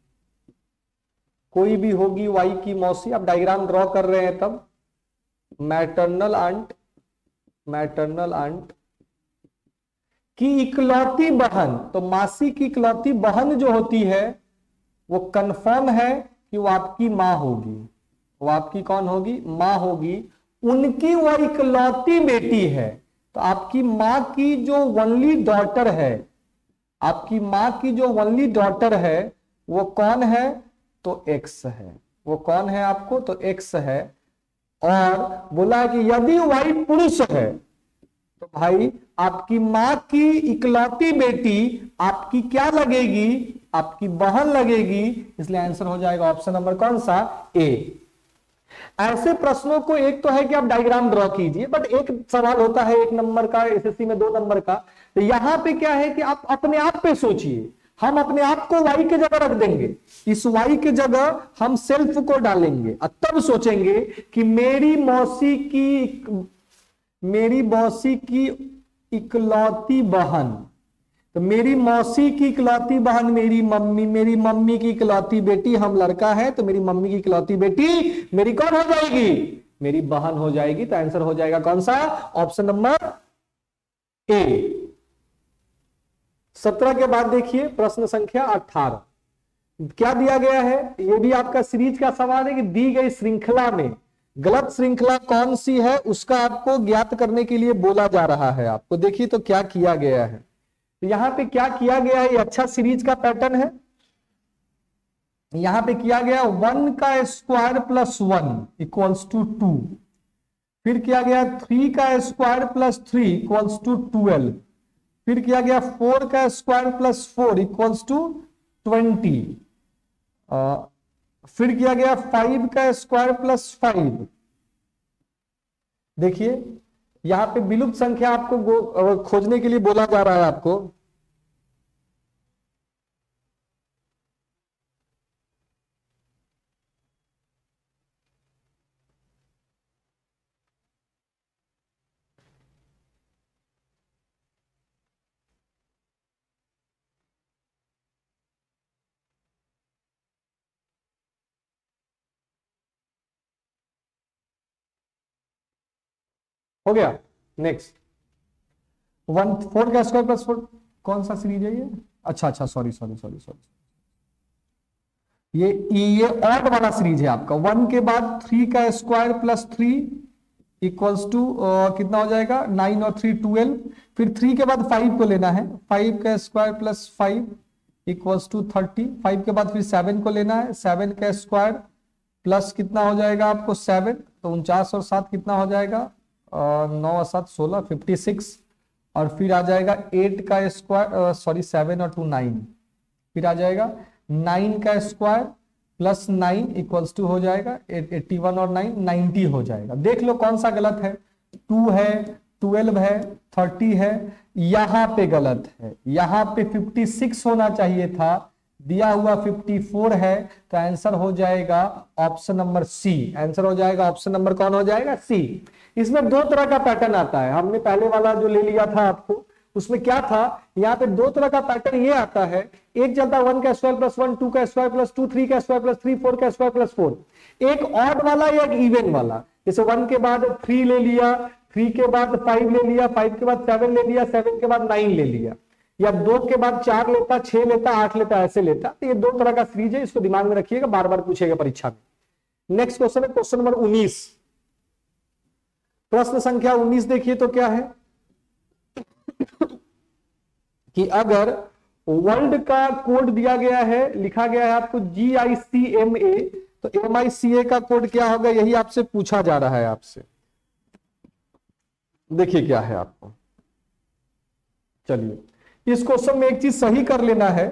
कोई भी होगी, वाई की मौसी, आप डायग्राम ड्रॉ कर रहे हैं तब मैटरनल आंट, मैटरनल आंट की इकलौती बहन, तो मासी की इकलौती बहन जो होती है वो कंफर्म है कि वो आपकी मां होगी, वो आपकी कौन होगी, मां होगी। उनकी वो इकलौती बेटी है, तो आपकी मां की जो ओनली डॉटर है, आपकी मां की जो ओनली डॉटर है वो कौन है, तो एक्स है। वो कौन है आपको, तो एक्स है। और बोला कि यदि वाई पुरुष है तो भाई आपकी मां की इकलौती बेटी आपकी क्या लगेगी, आपकी बहन लगेगी। इसलिए आंसर हो जाएगा ऑप्शन नंबर कौन सा, ए। ऐसे प्रश्नों को एक तो है कि आप डायग्राम ड्रॉ कीजिए, बट एक सवाल होता है एक नंबर का, एसएससी में दो नंबर का। तो यहां पे क्या है कि आप अपने आप पे सोचिए, हम अपने आप को वाई के जगह रख देंगे, इस वाई के जगह हम सेल्फ को डालेंगे और तब सोचेंगे कि मेरी मौसी की, मेरी मौसी की इकलौती बहन, तो मेरी मौसी की इकलौती बहन मेरी मम्मी, मेरी मम्मी की इकलौती बेटी, हम लड़का है तो मेरी मम्मी की इकलौती बेटी मेरी कौन हो जाएगी, मेरी बहन हो जाएगी। तो आंसर हो जाएगा कौन सा, ऑप्शन नंबर ए। सत्रह के बाद देखिए प्रश्न संख्या अठारह क्या दिया गया है। यह भी आपका सीरीज का सवाल है कि दी गई श्रृंखला में गलत श्रृंखला कौन सी है उसका आपको ज्ञात करने के लिए बोला जा रहा है। आपको देखिए तो क्या किया गया है, तो यहां पे क्या किया गया है, ये अच्छा सीरीज का पैटर्न है। यहां पे किया गया वन का square plus one equals to two, फिर किया गया थ्री का square plus three equals to twelve, फिर किया गया फोर का square plus four equals to twenty, फिर किया गया फाइव का स्क्वायर प्लस फाइव। देखिए यहां पे विलुप्त संख्या आपको खोजने के लिए बोला जा रहा है आपको। हो गया। नेक्स्ट वन फोर का स्क्वायर प्लस फोर, कौन सा सीरीज है ये? अच्छा अच्छा सॉरी सॉरी सॉरी सॉरी ये ये ऑड वाला सीरीज है आपका। वन के बाद थ्री का square plus three equals to कितना हो जाएगा, नाइन और थ्री ट्वेल्व। फिर थ्री के बाद फाइव को लेना है, फाइव का square plus five equals to thirty. Five के बाद फिर सेवन को लेना है, सेवन का स्क्वायर प्लस कितना हो जाएगा आपको सेवन, तो उनचास और सात कितना हो जाएगा, नौ और सात सोलह, फिफ्टी सिक्स। और फिर आ जाएगा एट का स्क्वायर सॉरी सेवन और टू नाइन, फिर आ जाएगा नाइन का square plus nine equals to हो जाएगा एट्टी वन और नाइन नाइन्टी हो जाएगा। देख लो कौन सा गलत है, टू है, ट्वेल्व है, थर्टी है, यहां पे गलत है। यहां पे फिफ्टी सिक्स होना चाहिए था, दिया हुआ फिफ्टी फोर है, तो आंसर हो जाएगा ऑप्शन नंबर सी। आंसर हो जाएगा ऑप्शन नंबर कौन हो जाएगा, सी। इसमें दो तरह का पैटर्न आता है, हमने पहले वाला जो ले लिया था आपको उसमें क्या था, यहाँ पे दो तरह का पैटर्न ये आता है। एक चलता वन का स्क्वायर प्लस वन, टू का स्क्वायर प्लस टू, थ्री का स्क्वायर प्लस थ्री, फोर का स्क्वायर प्लस फोर। एक ऑड वाला या एक इवन वाला, जैसे वन के बाद थ्री ले लिया, थ्री के बाद फाइव ले लिया, फाइव के बाद सेवन ले लिया, सेवन के बाद नाइन ले लिया, या दो के बाद चार लेता, छह लेता, आठ लेता, ऐसे लेता। तो ये दो तरह का सीरीज है, इसको दिमाग में रखिएगा, बार बार पूछेगा परीक्षा में। नेक्स्ट क्वेश्चन है क्वेश्चन नंबर उन्नीस। प्रश्न संख्या उन्नीस देखिए तो क्या है कि अगर वर्ल्ड का कोड दिया गया है, लिखा गया है आपको जी आई सी एम ए, तो एम आई सी ए का कोड क्या होगा, यही आपसे पूछा जा रहा है आपसे। देखिए क्या है आपको, चलिए इस क्वेश्चन में एक चीज सही कर लेना है,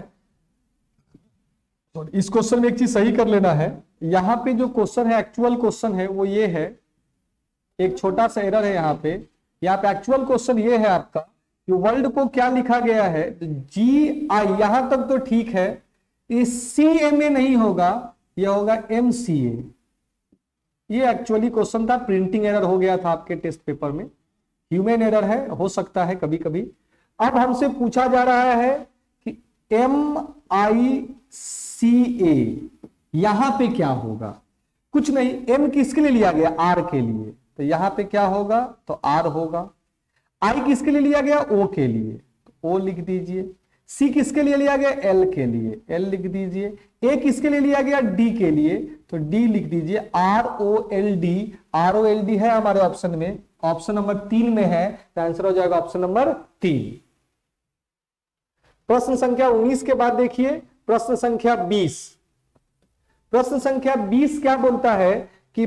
इस क्वेश्चन में एक चीज सही कर लेना है। यहां पे जो क्वेश्चन है, एक्चुअल क्वेश्चन है वो ये है, एक छोटा सा एरर है यहाँ पे। यहाँ पे एक्चुअल क्वेश्चन ये है आपका कि वर्ल्ड को क्या लिखा गया है, जी आई, यहां तक तो ठीक है, इस सी एम ए नहीं होगा, यह होगा एम सी ए। ये एक्चुअली क्वेश्चन था, प्रिंटिंग एरर हो गया था आपके टेस्ट पेपर में, ह्यूमन एरर है, हो सकता है कभी कभी। अब हमसे पूछा जा रहा है कि एम आई सी ए यहां पे क्या होगा, कुछ नहीं, एम किसके लिए लिया गया, आर के लिए, तो यहां पे क्या होगा, तो आर होगा। आई किसके लिए लिया गया, ओ के लिए, तो ओ लिख दीजिए। सी किसके लिए लिया गया, एल के लिए, एल लिख दीजिए। ए किसके लिए लिया गया, डी के लिए, तो डी लिख दीजिए। R O L D, R O L D है हमारे ऑप्शन में, ऑप्शन नंबर तीन में है, तो आंसर हो जाएगा ऑप्शन नंबर तीन। प्रश्न संख्या उन्नीस के बाद देखिए प्रश्न संख्या बीस। प्रश्न संख्या बीस क्या बोलता है कि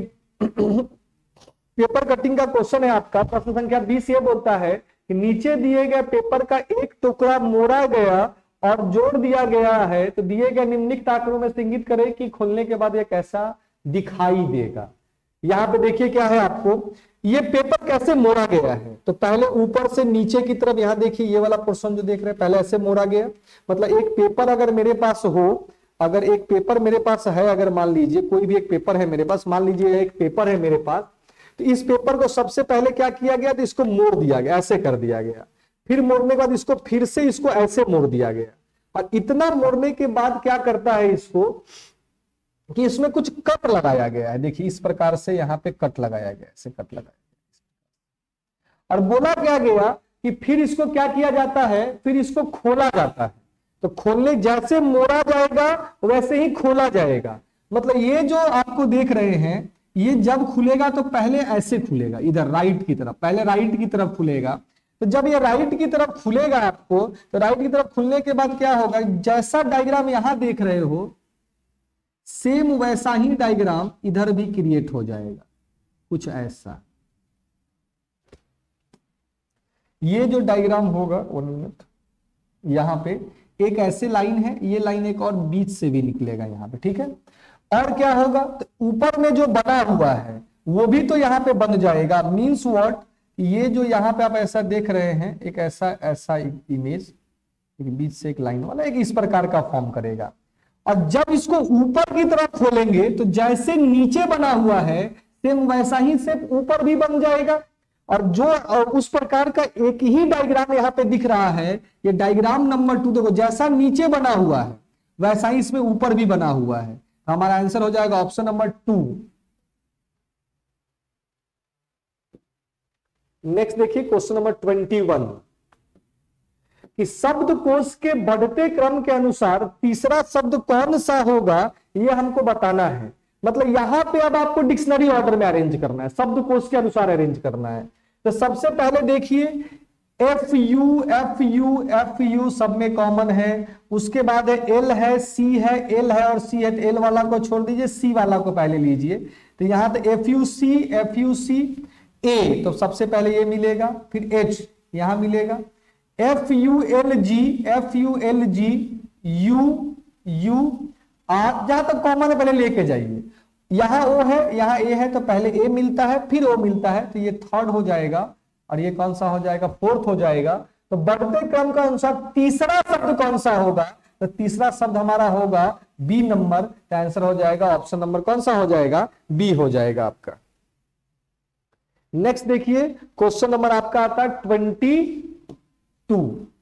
पेपर कटिंग का क्वेश्चन है आपका। प्रश्न संख्या बीस ये बोलता है कि नीचे दिए गए पेपर का एक टुकड़ा मोड़ा गया और जोड़ दिया गया है, तो दिए गए निम्नलिखित आंकड़ों में से इंगित करें कि खोलने के बाद यह कैसा दिखाई देगा। यहां पे देखिए क्या है आपको, ये पेपर कैसे मोड़ा गया है, तो पहले ऊपर से नीचे की तरफ, यहां देखिए ये वाला पोर्शन जो देख रहे हैं, पहले ऐसे मोड़ा गया। मतलब एक पेपर अगर मेरे पास हो, अगर एक पेपर मेरे पास है, अगर मान लीजिए कोई भी एक पेपर है मेरे पास, मान लीजिए एक पेपर है मेरे पास, तो इस पेपर को सबसे पहले क्या किया गया, तो इसको मोड़ दिया गया, ऐसे कर दिया गया। फिर मोड़ने के बाद इसको फिर से इसको ऐसे मोड़ दिया गया, और इतना मोड़ने के बाद क्या करता है इसको कि इसमें कुछ कट लगाया गया है। देखिए इस प्रकार से यहाँ पे कट लगाया गया, ऐसे कट लगाया गया। और बोला क्या गया कि फिर इसको क्या किया जाता है, फिर इसको खोला जाता है। तो खोलने, जैसे मोड़ा जाएगा वैसे ही खोला जाएगा। मतलब ये जो आपको देख रहे हैं, ये जब खुलेगा तो पहले ऐसे खुलेगा, इधर राइट की तरफ, पहले राइट की तरफ खुलेगा। तो जब ये राइट की तरफ खुलेगा आपको, तो राइट की तरफ खुलने के बाद क्या होगा, जैसा डायग्राम यहां देख रहे हो सेम वैसा ही डायग्राम इधर भी क्रिएट हो जाएगा, कुछ ऐसा। ये जो डायग्राम होगा, वन मिनट, यहां पे एक ऐसे लाइन है, ये लाइन एक और बीच से भी निकलेगा यहां पे, ठीक है। और क्या होगा, तो ऊपर में जो बना हुआ है वो भी तो यहाँ पे बन जाएगा। मीन्स व्हाट, ये जो यहाँ पे आप ऐसा देख रहे हैं, एक ऐसा ऐसा इमेज, एक बीच से एक लाइन वाला, एक इस प्रकार का फॉर्म करेगा। और जब इसको ऊपर की तरफ खोलेंगे तो जैसे नीचे बना हुआ है सेम वैसा ही सेम ऊपर भी बन जाएगा। और जो उस प्रकार का एक ही डायग्राम यहाँ पे दिख रहा है, ये डायग्राम नंबर टू, देखो जैसा नीचे बना हुआ है वैसा ही इसमें ऊपर भी बना हुआ है। हमारा आंसर हो जाएगा ऑप्शन नंबर टू। नेक्स्ट देखिए क्वेश्चन नंबर ट्वेंटी वन, कि शब्दकोश के बढ़ते क्रम के अनुसार तीसरा शब्द कौन सा होगा यह हमको बताना है। मतलब यहां पे अब आपको डिक्शनरी ऑर्डर में अरेंज करना है, शब्दकोश के अनुसार अरेंज करना है। तो सबसे पहले देखिए F U F U F U सब में कॉमन है, उसके बाद एल है, सी है, एल है और सी है, तो एल वाला को छोड़ दीजिए, सी वाला को पहले लीजिए। तो यहां तो F U C F U C A, तो सबसे पहले ये मिलेगा, फिर एच यहां मिलेगा, F U L G F U L G U U R, जहां तक कॉमन है पहले लेके जाइए। यहां ओ है, यहां ए है, तो पहले ए मिलता है फिर ओ मिलता है, तो ये थर्ड हो जाएगा और ये कौन सा हो जाएगा, फोर्थ हो जाएगा। तो बढ़ते क्रम का अनुसार तीसरा शब्द कौन सा होगा, तो तीसरा शब्द हमारा होगा बी नंबर। तो आंसर हो जाएगा ऑप्शन नंबर कौन सा हो जाएगा, बी हो जाएगा आपका। नेक्स्ट देखिए क्वेश्चन नंबर आपका आता है twenty two.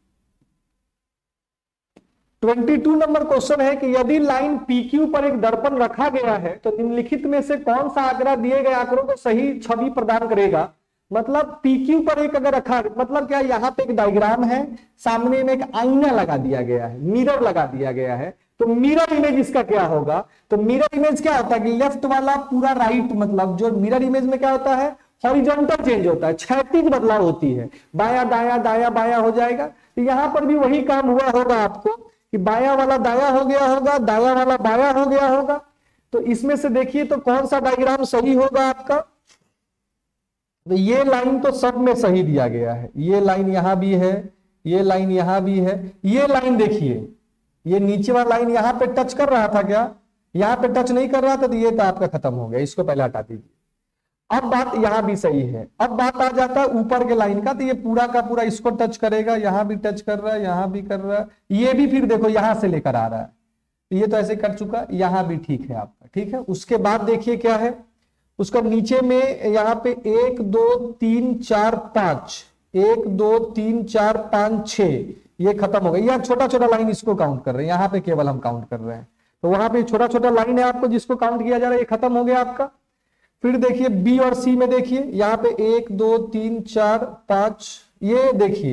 Twenty two number question है कि यदि लाइन पी क्यू पर एक दर्पण रखा गया है तो निम्नलिखित में से कौन सा आंकड़ा दिए गए आंकड़ों को सही छवि प्रदान करेगा। मतलब पी क्यू पर एक अगर रखा, मतलब क्या, यहाँ पे एक डायग्राम है, सामने में एक आईना लगा दिया गया है, मिरर लगा दिया गया है, तो मिरर इमेज इसका क्या होगा। तो मिरर इमेज क्या होता है कि लेफ्ट वाला पूरा राइट, मतलब जो मिरर इमेज में क्या होता है, हॉरिजॉन्टल चेंज होता है, क्षैतिज बदलाव होती है, बाया दाया दाया बाया हो जाएगा। तो यहां पर भी वही काम हुआ होगा आपको कि बाया वाला दाया हो गया होगा, दाया वाला बाया हो गया होगा। तो इसमें से देखिए तो कौन सा डायग्राम सही होगा आपका। तो ये लाइन तो सब में सही दिया गया है, ये लाइन यहां भी है, ये लाइन यहां भी है, ये लाइन देखिए, ये नीचे वाला लाइन यहां पे टच कर रहा था क्या, यहां पे टच नहीं कर रहा था, तो ये तो आपका खत्म हो गया, इसको पहले हटा दीजिए। अब बात यहां भी सही है, अब बात आ जाता है ऊपर के लाइन का, तो ये पूरा का पूरा इसको टच करेगा, यहां भी टच कर रहा है, यहां भी कर रहा है, ये भी फिर देखो यहां से लेकर आ रहा है, तो ये तो ऐसे कर चुका, यहां भी ठीक है आपका, ठीक है। उसके बाद देखिए क्या है, उसका नीचे में यहाँ पे एक दो तीन चार पांच, एक दो तीन चार पांच छह, ये खत्म हो गया। यह छोटा छोटा लाइन इसको काउंट कर रहे हैं, यहाँ पे केवल हम काउंट कर रहे हैं, तो वहां पे छोटा छोटा लाइन है आपको जिसको काउंट किया जा रहा है, ये खत्म हो गया आपका। फिर देखिए बी और सी में देखिए, यहाँ पे एक दो तीन चार पांच, ये देखिए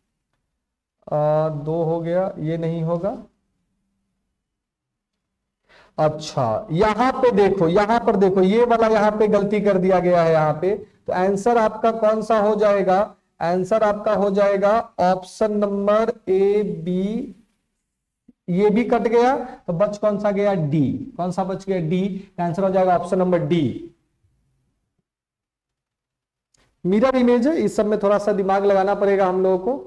दो हो गया, ये नहीं होगा। अच्छा यहां पे देखो, यहां पर देखो, ये वाला यहां पे गलती कर दिया गया है यहाँ पे, तो आंसर आपका कौन सा हो जाएगा, आंसर आपका हो जाएगा ऑप्शन नंबर ए बी, ये भी कट गया, तो बच कौन सा गया, डी। कौन सा बच गया, डी। आंसर हो जाएगा option number D. Mirror image है, इस सब में थोड़ा सा दिमाग लगाना पड़ेगा हम लोगों को।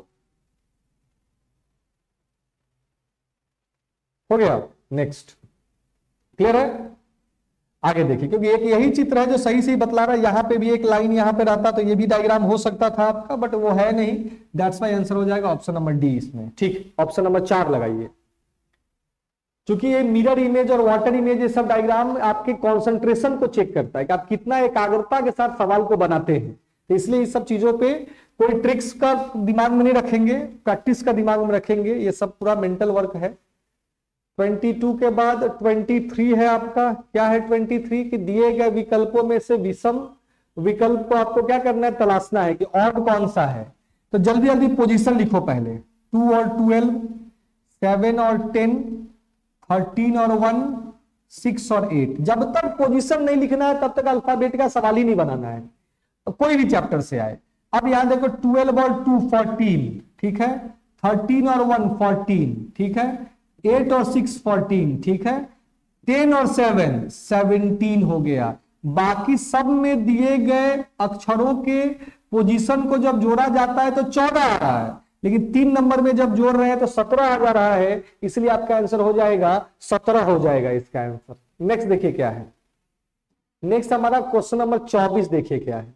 हो गया, नेक्स्ट क्लियर है। आगे देखिए, क्योंकि एक यही चित्र है जो सही से बतला रहा है, यहां पे भी एक लाइन यहां पे रहता तो ये भी डायग्राम हो सकता था आपका, बट वो है नहीं, दैट्स व्हाई आंसर हो जाएगा ऑप्शन नंबर डी इसमें। ठीक, ऑप्शन नंबर चार लगाइए। क्योंकि ये मिरर इमेज और वाटर इमेज, ये सब डायग्राम आपके कॉन्सेंट्रेशन को चेक करता है कि आप कितना एकाग्रता के साथ सवाल को बनाते हैं, तो इसलिए इस सब चीजों पे कोई ट्रिक्स का दिमाग में नहीं रखेंगे, प्रैक्टिस का दिमाग में रखेंगे, ये सब पूरा मेंटल वर्क है। बाईस के बाद तेईस है आपका, क्या है तेईस कि दिए गए विकल्पों में से विषम विकल्प को आपको क्या करना है, तलाशना है कि ऑड कौन सा है। तो जल्दी जल्दी पोजीशन लिखो पहले, टू और ट्वेल्व, सेवन और टेन, थर्टीन और वन, सिक्स और एट। जब तक पोजीशन नहीं लिखना है तब तक अल्फाबेट का सवाल ही नहीं बनाना है, तो कोई भी चैप्टर से आए। अब यहां देखो ट्वेल्व और टू फोर्टीन, ठीक है, थर्टीन और वन फोर्टीन, ठीक है, एट और सिक्स फोर्टीन, ठीक है, टेन और सेवन सेवनटीन हो गया। बाकी सब में दिए गए अक्षरों के पोजीशन को जब जोड़ा जाता है तो चौदह आ रहा है, लेकिन तीन नंबर में जब जोड़ रहे हैं तो सत्रह आ जा रहा है, इसलिए आपका आंसर हो जाएगा सत्रह हो जाएगा इसका आंसर। नेक्स्ट देखिए क्या है, नेक्स्ट हमारा क्वेश्चन नंबर चौबीस देखिए क्या है।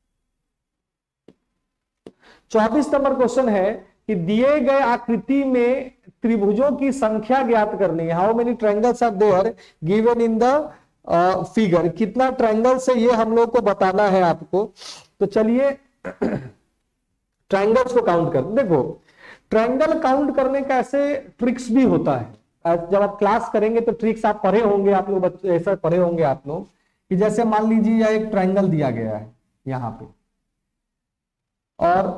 चौबीस नंबर क्वेश्चन है कि दिए गए आकृति में त्रिभुजों की संख्या ज्ञात करनी है। How many triangles are there given in the figure. कितना ट्रायंगल्स है ये हम लोग को बताना है आपको। तो चलिए ट्रायंगल्स को काउंट कर, देखो ट्रायंगल काउंट करने का ऐसे ट्रिक्स भी होता है, जब आप क्लास करेंगे तो ट्रिक्स आप पढ़े होंगे, आप लोग ऐसा पढ़े होंगे आप लोग कि जैसे मान लीजिए यह एक ट्रायंगल दिया गया है यहाँ पे, और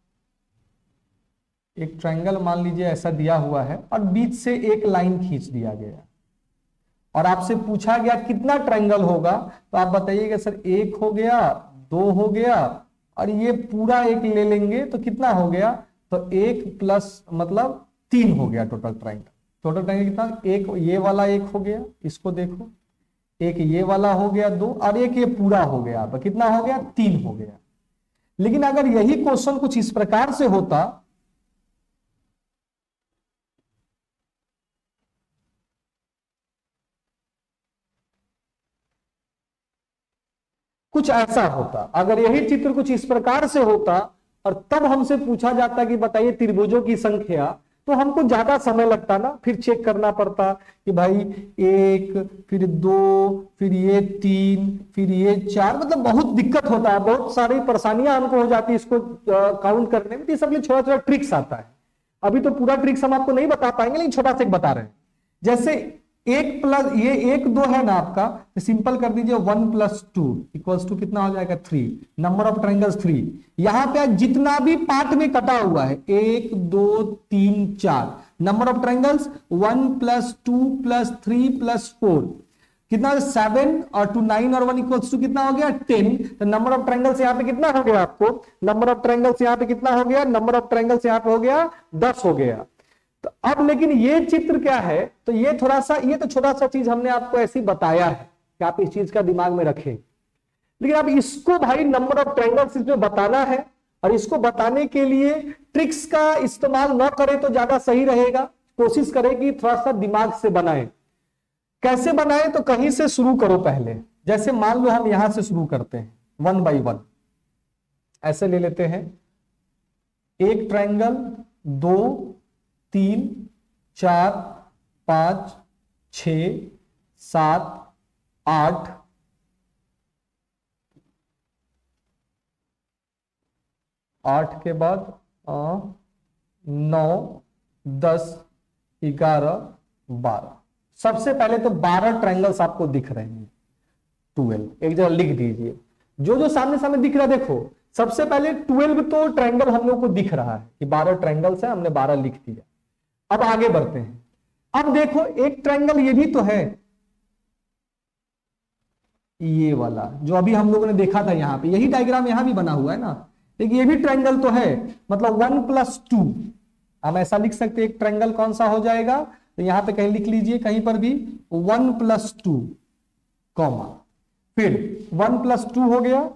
एक ट्रायंगल मान लीजिए ऐसा दिया हुआ है और बीच से एक लाइन खींच दिया गया और आपसे पूछा गया कितना ट्रायंगल होगा, तो आप बताइएगा सर एक हो गया, दो हो गया और ये पूरा एक ले लेंगे तो कितना हो गया, तो एक प्लस मतलब तीन हो गया टोटल ट्रायंगल। टोटल ट्रायंगल कितना, एक ये वाला एक हो गया, इसको देखो, एक ये वाला हो गया दो और एक ये पूरा हो गया, अब कितना हो गया, तीन हो गया। लेकिन अगर यही क्वेश्चन कुछ इस प्रकार से होता, कुछ ऐसा होता, अगर यही चित्र कुछ इस प्रकार से होता और तब हमसे पूछा जाता कि बताइए त्रिभुजों की संख्या, तो हमको ज्यादा समय लगता ना, फिर चेक करना पड़ता कि भाई एक, फिर दो, फिर ये तीन, फिर ये चार, मतलब बहुत दिक्कत होता है, बहुत सारी परेशानियां हमको हो जाती है इसको काउंट करने में। तो सब छोटा छोटा ट्रिक्स आता है। अभी तो पूरा ट्रिक्स हम आपको नहीं बता पाएंगे, लेकिन छोटा सा एक बता रहे हैं। जैसे एक प्लस ये एक दो है ना आपका, तो सिंपल कर दीजिए one plus two equals to कितना हो जाएगा, three. Number of triangles three. यहां पे जितना भी पार्ट में कटा हुआ है, एक दो तीन चार, number of triangles one plus two plus three plus four, कितना, सेवन और टू नाइन और वन इक्वल्स टू कितना हो गया, टेन। तो नंबर ऑफ ट्रायंगल्स यहां पे कितना हो गया आपको, नंबर ऑफ ट्रायंगल्स यहां पे कितना हो गया, नंबर ऑफ ट्रायंगल्स यहां पे हो गया दस हो गया। तो अब लेकिन ये चित्र क्या है, तो ये थोड़ा सा, ये तो छोटा सा चीज हमने आपको ऐसे ही बताया है कि आप इस चीज का दिमाग में रखें, लेकिन अब इसको भाई नंबर ऑफ ट्रायंगल्स इसमें बताना है और इसको बताने के लिए ट्रिक्स का इस्तेमाल न करें तो ज्यादा सही रहेगा। कोशिश करें कि थोड़ा सा दिमाग से बनाएं। कैसे बनाएं, तो कहीं से शुरू करो पहले। जैसे मान लो हम यहां से शुरू करते हैं वन बाई वन, ऐसे ले लेते हैं, एक ट्रायंगल, दो, तीन, चार, पांच, छ, सात, आठ, आठ के बाद नौ, दस, ग्यारह, बारह। सबसे पहले तो बारह ट्रायंगल्स आपको दिख रहे हैं, ट्वेल्व एक जगह लिख दीजिए। जो जो सामने सामने दिख रहा है, देखो सबसे पहले ट्वेल्व तो ट्रायंगल हम लोग को दिख रहा है कि बारह ट्रायंगल्स है, हमने बारह लिख दिया। अब आगे बढ़ते हैं। अब देखो एक ट्रायंगल ये भी तो है, ये वाला जो अभी हम लोगों ने देखा था, यहां पे यही डायग्राम यहां भी बना हुआ है ना, लेकिन ये भी ट्रायंगल तो है, मतलब वन प्लस टू हम ऐसा लिख सकते हैं। एक ट्रायंगल कौन सा हो जाएगा, तो यहां पे कहीं लिख लीजिए, कहीं पर भी वन प्लस टू कॉमा, फिर वन प्लस टू हो गया।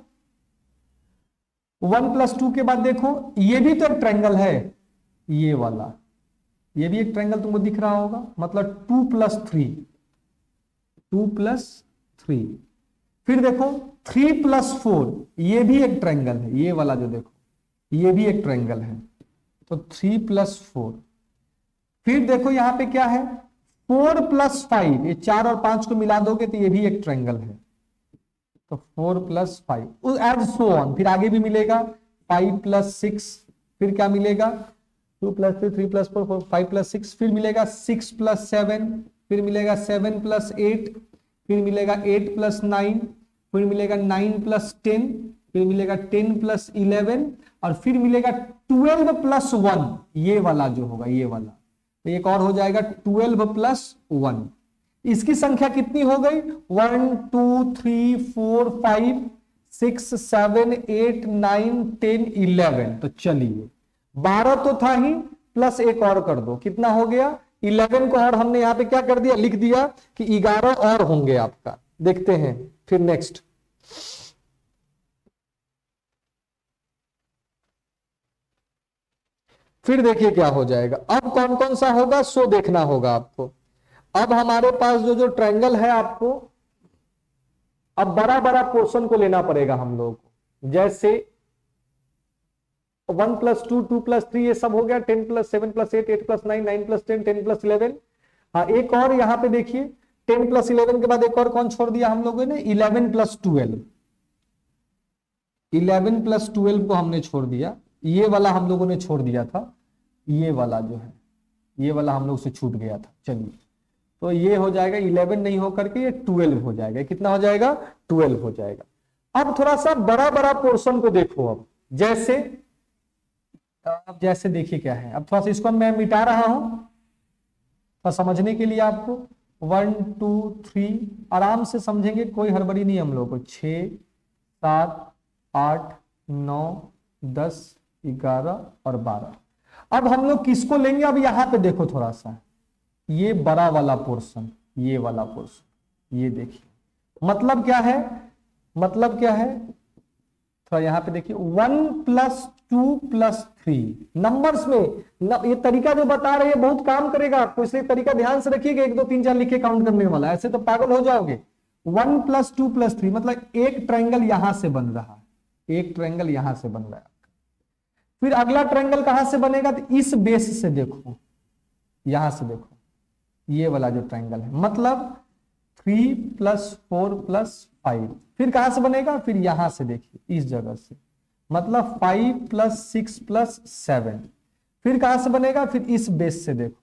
वन प्लस टू के बाद देखो ये भी तो एक ट्रायंगल है, ये वाला, ये भी एक ट्रायंगल तुमको दिख रहा होगा, मतलब two plus three, two plus three. फिर देखो थ्री प्लस फोर, ये भी एक ट्रायंगल है, ये वाला जो देखो ये भी एक ट्रायंगल है, तो थ्री प्लस फोर। फिर देखो यहां पे क्या है, फोर प्लस फाइव, ये चार और पांच को मिला दोगे तो ये भी एक ट्रायंगल है, तो four plus five and so on. फिर आगे भी मिलेगा फाइव प्लस सिक्स, फिर क्या मिलेगा, two plus three, three plus four, four five plus six, फिर मिलेगा सिक्स प्लस सेवन, फिर मिलेगा सेवन प्लस एट, फिर मिलेगा एट प्लस नाइन, फिर मिलेगा नाइन प्लस टेन, फिर मिलेगा टेन प्लस इलेवन, और फिर मिलेगा ट्वेल्व प्लस वन, ये वाला जो होगा, ये वाला, तो एक और हो जाएगा ट्वेल्व प्लस वन। इसकी संख्या कितनी हो गई, one two three four five six seven eight nine ten eleven. तो चलिए बारह तो था ही, प्लस एक और कर दो, कितना हो गया, इलेवन को, और हमने यहां पे क्या कर दिया, लिख दिया कि ग्यारह और होंगे आपका। देखते हैं फिर नेक्स्ट। फिर देखिए क्या हो जाएगा, अब कौन कौन सा होगा सो देखना होगा आपको। अब हमारे पास जो जो ट्रायंगल है, आपको अब बड़ा बड़ा पोर्शन को लेना पड़ेगा हम लोगों को। जैसे one plus two, two plus three, ये सब हो गया, ten plus seven plus eight, eight plus nine, nine plus ten, ten plus eleven. हाँ एक और यहां पे देखिए, टेन प्लस इलेवन के बाद एक और कौन छोड़ दिया हम लोगों ने, eleven plus twelve, eleven plus twelve को हमने छोड़ दिया। ये वाला हम लोगों ने छोड़ दिया था, ये वाला जो है, ये वाला हम लोग से छूट गया था। चलिए तो ये हो जाएगा इलेवन नहीं होकर के ये ट्वेल्व हो जाएगा। कितना हो जाएगा, ट्वेल्व हो जाएगा। अब थोड़ा सा बड़ा बड़ा पोर्शन को देखो। अब जैसे अब जैसे देखिए क्या है, अब थोड़ा सा इसको मैं मिटा रहा हूं तो समझने के लिए आपको वन टू थ्री आराम से समझेंगे, कोई हड़बड़ी नहीं हम लोग को। छ सात आठ नौ दस ग्यारह और बारह। अब हम लोग किसको लेंगे, अब यहां पे देखो थोड़ा सा, ये बड़ा वाला पोर्शन, ये वाला पोर्शन, ये देखिए मतलब क्या है, मतलब क्या है, थोड़ा यहां पे देखिए one plus two plus three numbers में न, ये तरीका जो बता रहे हैं बहुत काम करेगा आपको, इसलिए तरीका ध्यान से रखिएगा, एक दो तीन चार लिखे काउंट करने वाला, ऐसे तो पागल हो जाओगे। One plus two plus three मतलब एक ट्रायंगल यहां से बन रहा है, एक ट्रायंगल यहां से बन रहा है। फिर अगला ट्रायंगल कहां से बनेगा, तो इस बेस से देखो, यहां से देखो ये वाला जो ट्रायंगल है, मतलब three plus four plus five. फिर कहां से बनेगा, फिर यहां से देखिए इस जगह से, मतलब five plus six plus seven. फिर कहां से बनेगा, फिर इस बेस से देखो,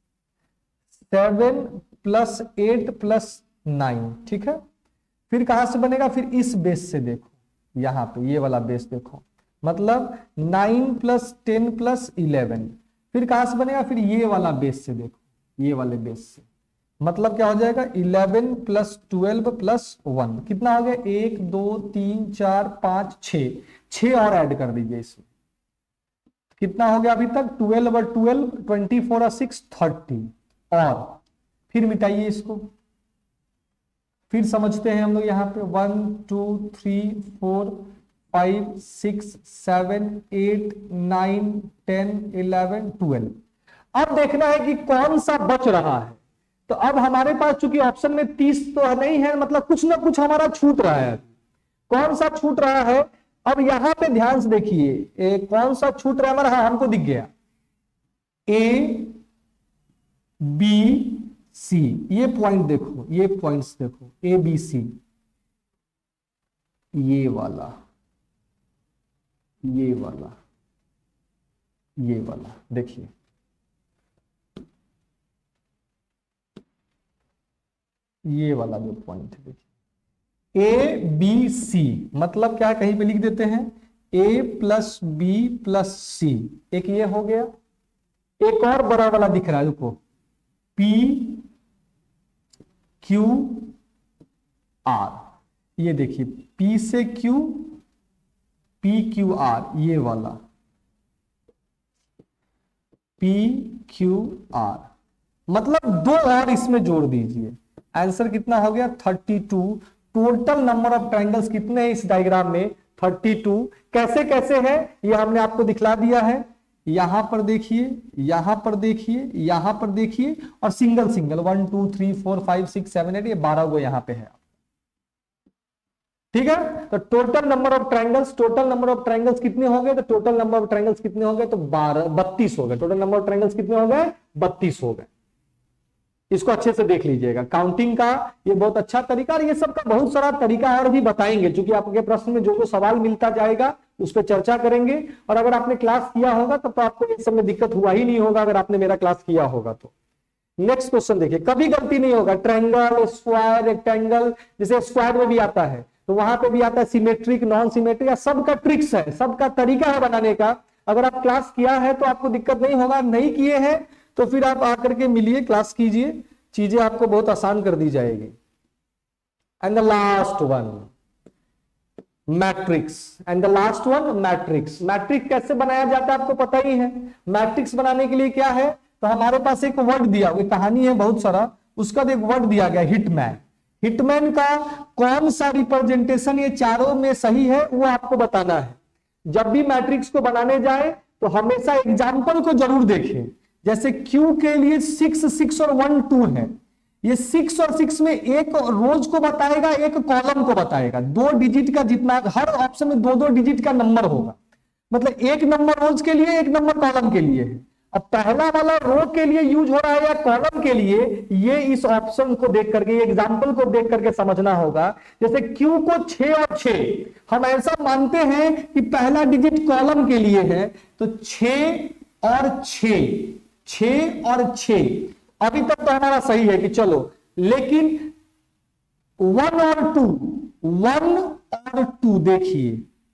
seven plus eight plus nine, ठीक है। फिर कहां से बनेगा, फिर इस बेस से देखो, यहां पे ये वाला बेस देखो, मतलब nine plus ten plus eleven. फिर कहां से बनेगा, फिर ये वाला बेस से देखो, ये वाले बेस से, मतलब क्या हो जाएगा, eleven plus twelve plus one, कितना हो गया, एक दो तीन चार पांच छह, छह और ऐड कर दीजिए इसमें, कितना हो गया अभी तक, ट्वेल्व और ट्वेल्व, ट्वेंटी फोर और सिक्स थर्टी। और फिर मिटाइए इसको, फिर समझते हैं हम लोग यहाँ पे one two three four five six seven eight nine ten eleven twelve. अब देखना है कि कौन सा बच रहा है। तो अब हमारे पास चूंकि ऑप्शन में तीस तो नहीं है, मतलब कुछ ना कुछ हमारा छूट रहा है। कौन सा छूट रहा है, अब यहां पे ध्यान से देखिए, कौन सा छूट रहा है हमारा, हमको दिख गया ए बी सी, ये पॉइंट देखो, ये पॉइंट्स देखो, ए बी सी, ये वाला, ये वाला, ये वाला देखिए, ये वाला जो पॉइंट है देखिए, ए बी सी मतलब क्या है, कहीं पे लिख देते हैं A plus B plus C, एक ये हो गया। एक और बड़ा वाला दिख रहा है, देखो पी क्यू आर, ये देखिए पी से क्यू, पी क्यू आर, ये वाला पी क्यू आर, मतलब दो और इसमें जोड़ दीजिए, आंसर कितना हो गया, thirty two. Total number of triangles कितने हैं इस डायग्राम में, थर्टी टू। कैसे कैसे है ये हमने आपको दिखला दिया है, यहां पर देखिए, यहां पर देखिए, यहां पर देखिए, और single single one two three four five six seven eight, ये बारह गो यहां पे है, ठीक है। तो total number of triangles, total number of triangles कितने हो गए, तो टोटल नंबर ऑफ ट्रायंगल्स कितने हो गए, तो बारह बत्तीस हो गए। टोटल नंबर ऑफ ट्रायंगल्स कितने हो गए, बत्तीस हो गए। इसको अच्छे से देख लीजिएगा, काउंटिंग का ये बहुत अच्छा तरीका, और ये सब का बहुत सारा तरीका और भी बताएंगे, क्योंकि आपके प्रश्न में जो जो सवाल मिलता जाएगा उस पर चर्चा करेंगे। और अगर आपने क्लास किया होगा तब तो आपको इस सब में दिक्कत हुआ ही नहीं होगा, अगर आपने मेरा क्लास किया होगा तो। नेक्स्ट क्वेश्चन देखिए, कभी गलती नहीं होगा, ट्रायंगल स्क्वायर रेक्टेंगल, जैसे स्क्वायर में भी आता है तो वहां पे भी आता है सिमेट्रिक नॉन सिमेट्रिक, सबका ट्रिक्स है, सबका तरीका है बनाने का। अगर आप क्लास किया है तो आपको दिक्कत नहीं होगा, नहीं किए हैं तो फिर आप आकर के मिलिए, क्लास कीजिए, चीजें आपको बहुत आसान कर दी जाएगी। And the last one matrix, and the last one matrix. Matrix कैसे बनाया जाता है आपको पता ही है। मैट्रिक्स बनाने के लिए क्या है, तो हमारे पास एक वर्ड दिया हुआ, कहानी है बहुत सारा, उसका एक वर्ड दिया गया हिटमैन। हिटमैन का कौन सा रिप्रेजेंटेशन ये चारों में सही है वो आपको बताना है। जब भी मैट्रिक्स को बनाने जाए तो हमेशा एग्जाम्पल को जरूर देखें। जैसे Q के लिए सिक्स सिक्स और वन टू है, ये सिक्स और सिक्स में एक रोज को बताएगा, एक कॉलम को बताएगा, दो डिजिट का जितना, हर ऑप्शन में दो दो डिजिट का नंबर होगा, मतलब एक नंबर रोज के लिए, एक नंबर कॉलम के लिए है। अब पहला वाला रो के लिए यूज हो रहा है या कॉलम के लिए, ये इस ऑप्शन को देख करके, एग्जाम्पल को देख करके समझना होगा। जैसे Q को छह और छह, हम ऐसा मानते हैं कि पहला डिजिट कॉलम के लिए है, तो छह और छह, छह और छह, अभी तक तो हमारा सही है कि चलो, लेकिन वन और टू, वन और टू देखिए,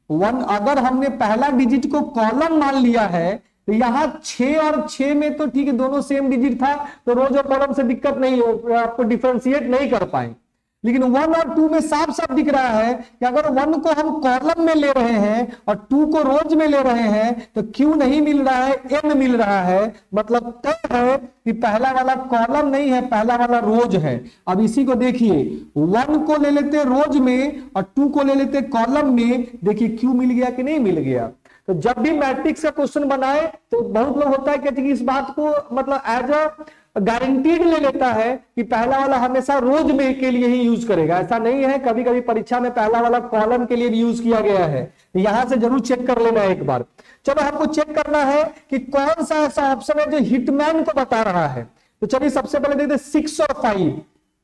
वन, अगर हमने पहला डिजिट को कॉलम मान लिया है तो यहां छह और छह में तो ठीक है दोनों सेम डिजिट था, तो रोज और कॉलम से दिक्कत नहीं हो, आपको डिफरेंशिएट नहीं कर पाए। लेकिन वन और टू में साफ साफ दिख रहा है कि अगर वन को हम कॉलम में ले रहे हैं और टू को रोज में ले रहे हैं तो क्यू नहीं मिल रहा है, एन मिल रहा है। मतलब तय है कि पहला वाला कॉलम नहीं है, पहला वाला रोज है। अब इसी को देखिए, वन को ले लेते रोज में और टू को ले लेते कॉलम में, देखिए क्यू मिल गया कि नहीं मिल गया। तो जब भी मैट्रिक्स का क्वेश्चन बनाए तो बहुत लोग होता है कहते कि इस बात को मतलब एज अ गारंटीड ले लेता है कि पहला वाला हमेशा रोज में के लिए ही यूज करेगा। ऐसा नहीं है, कभी कभी परीक्षा में पहला वाला कॉलम के लिए भी यूज किया गया है, यहां से जरूर चेक कर लेना एक बार। चलो हमको चेक करना है कि कौन सा ऐसा ऑप्शन है जो हिटमैन को बता रहा है। तो चलिए सबसे पहले देखते हैं सिक्स और फाइव।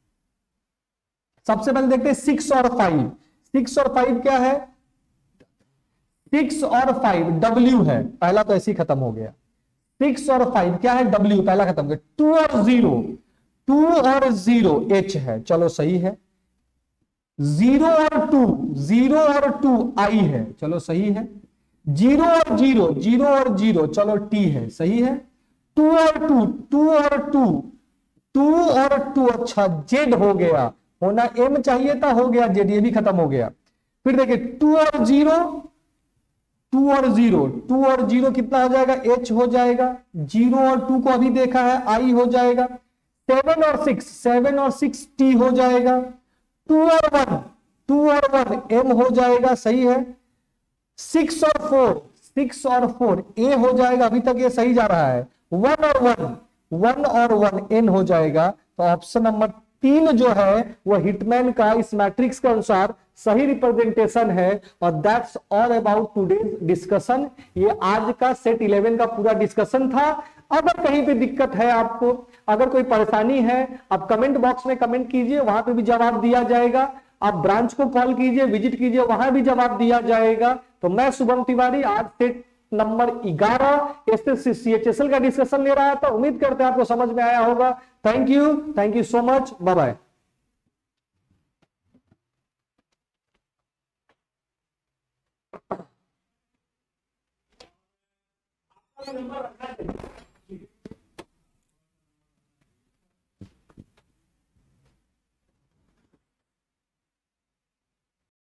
सबसे पहले देखते हैं सिक्स और फाइव। सिक्स और फाइव क्या है? सिक्स और फाइव डब्ल्यू है, पहला तो ऐसे ही खत्म हो गया। सिक्स और फाइव क्या है? डब्ल्यू, पहला खत्म गया। टू और जीरो, टू और जीरो एच है, चलो सही है। जीरो और टू, जीरो और टू आई है, चलो सही है। जीरो और जीरो, जीरो और जीरो, चलो टी है, सही है। टू और टू, टू और टू, टू और टू, अच्छा जेड हो गया, होना एम चाहिए था, हो गया जेड, ये भी खत्म हो गया। फिर देखिए टू और जीरो, टू और जीरो, टू और जीरो कितना हो जाएगा? एच हो जाएगा। जीरो और टू को अभी देखा है, आई हो जाएगा। सेवन और सिक्स, सेवन और सिक्स टी हो जाएगा। टू और वन, टू और वन एम हो जाएगा, सही है। सिक्स और फोर, सिक्स और फोर ए हो जाएगा, अभी तक ये सही जा रहा है। वन और वन, वन और वन एन हो जाएगा। तो ऑप्शन नंबर तीन जो है वो हिटमैन का इस मैट्रिक्स के अनुसार सही रिप्रेजेंटेशन है। और that's all about today's discussion. ये आज का सेट इलेवन का पूरा डिस्कशन था। अगर कहीं पे दिक्कत है आपको, अगर कोई परेशानी है, आप कमेंट बॉक्स में कमेंट कीजिए, वहां पे भी जवाब दिया जाएगा। आप ब्रांच को कॉल कीजिए, विजिट कीजिए, वहां भी जवाब दिया जाएगा। तो मैं शुभम तिवारी आज सेट नंबर ग्यारह सी एच एस एल का डिस्कशन ले रहा था। उम्मीद करते हैं आपको समझ में आया होगा। Thank you, thank you so much, bye bye.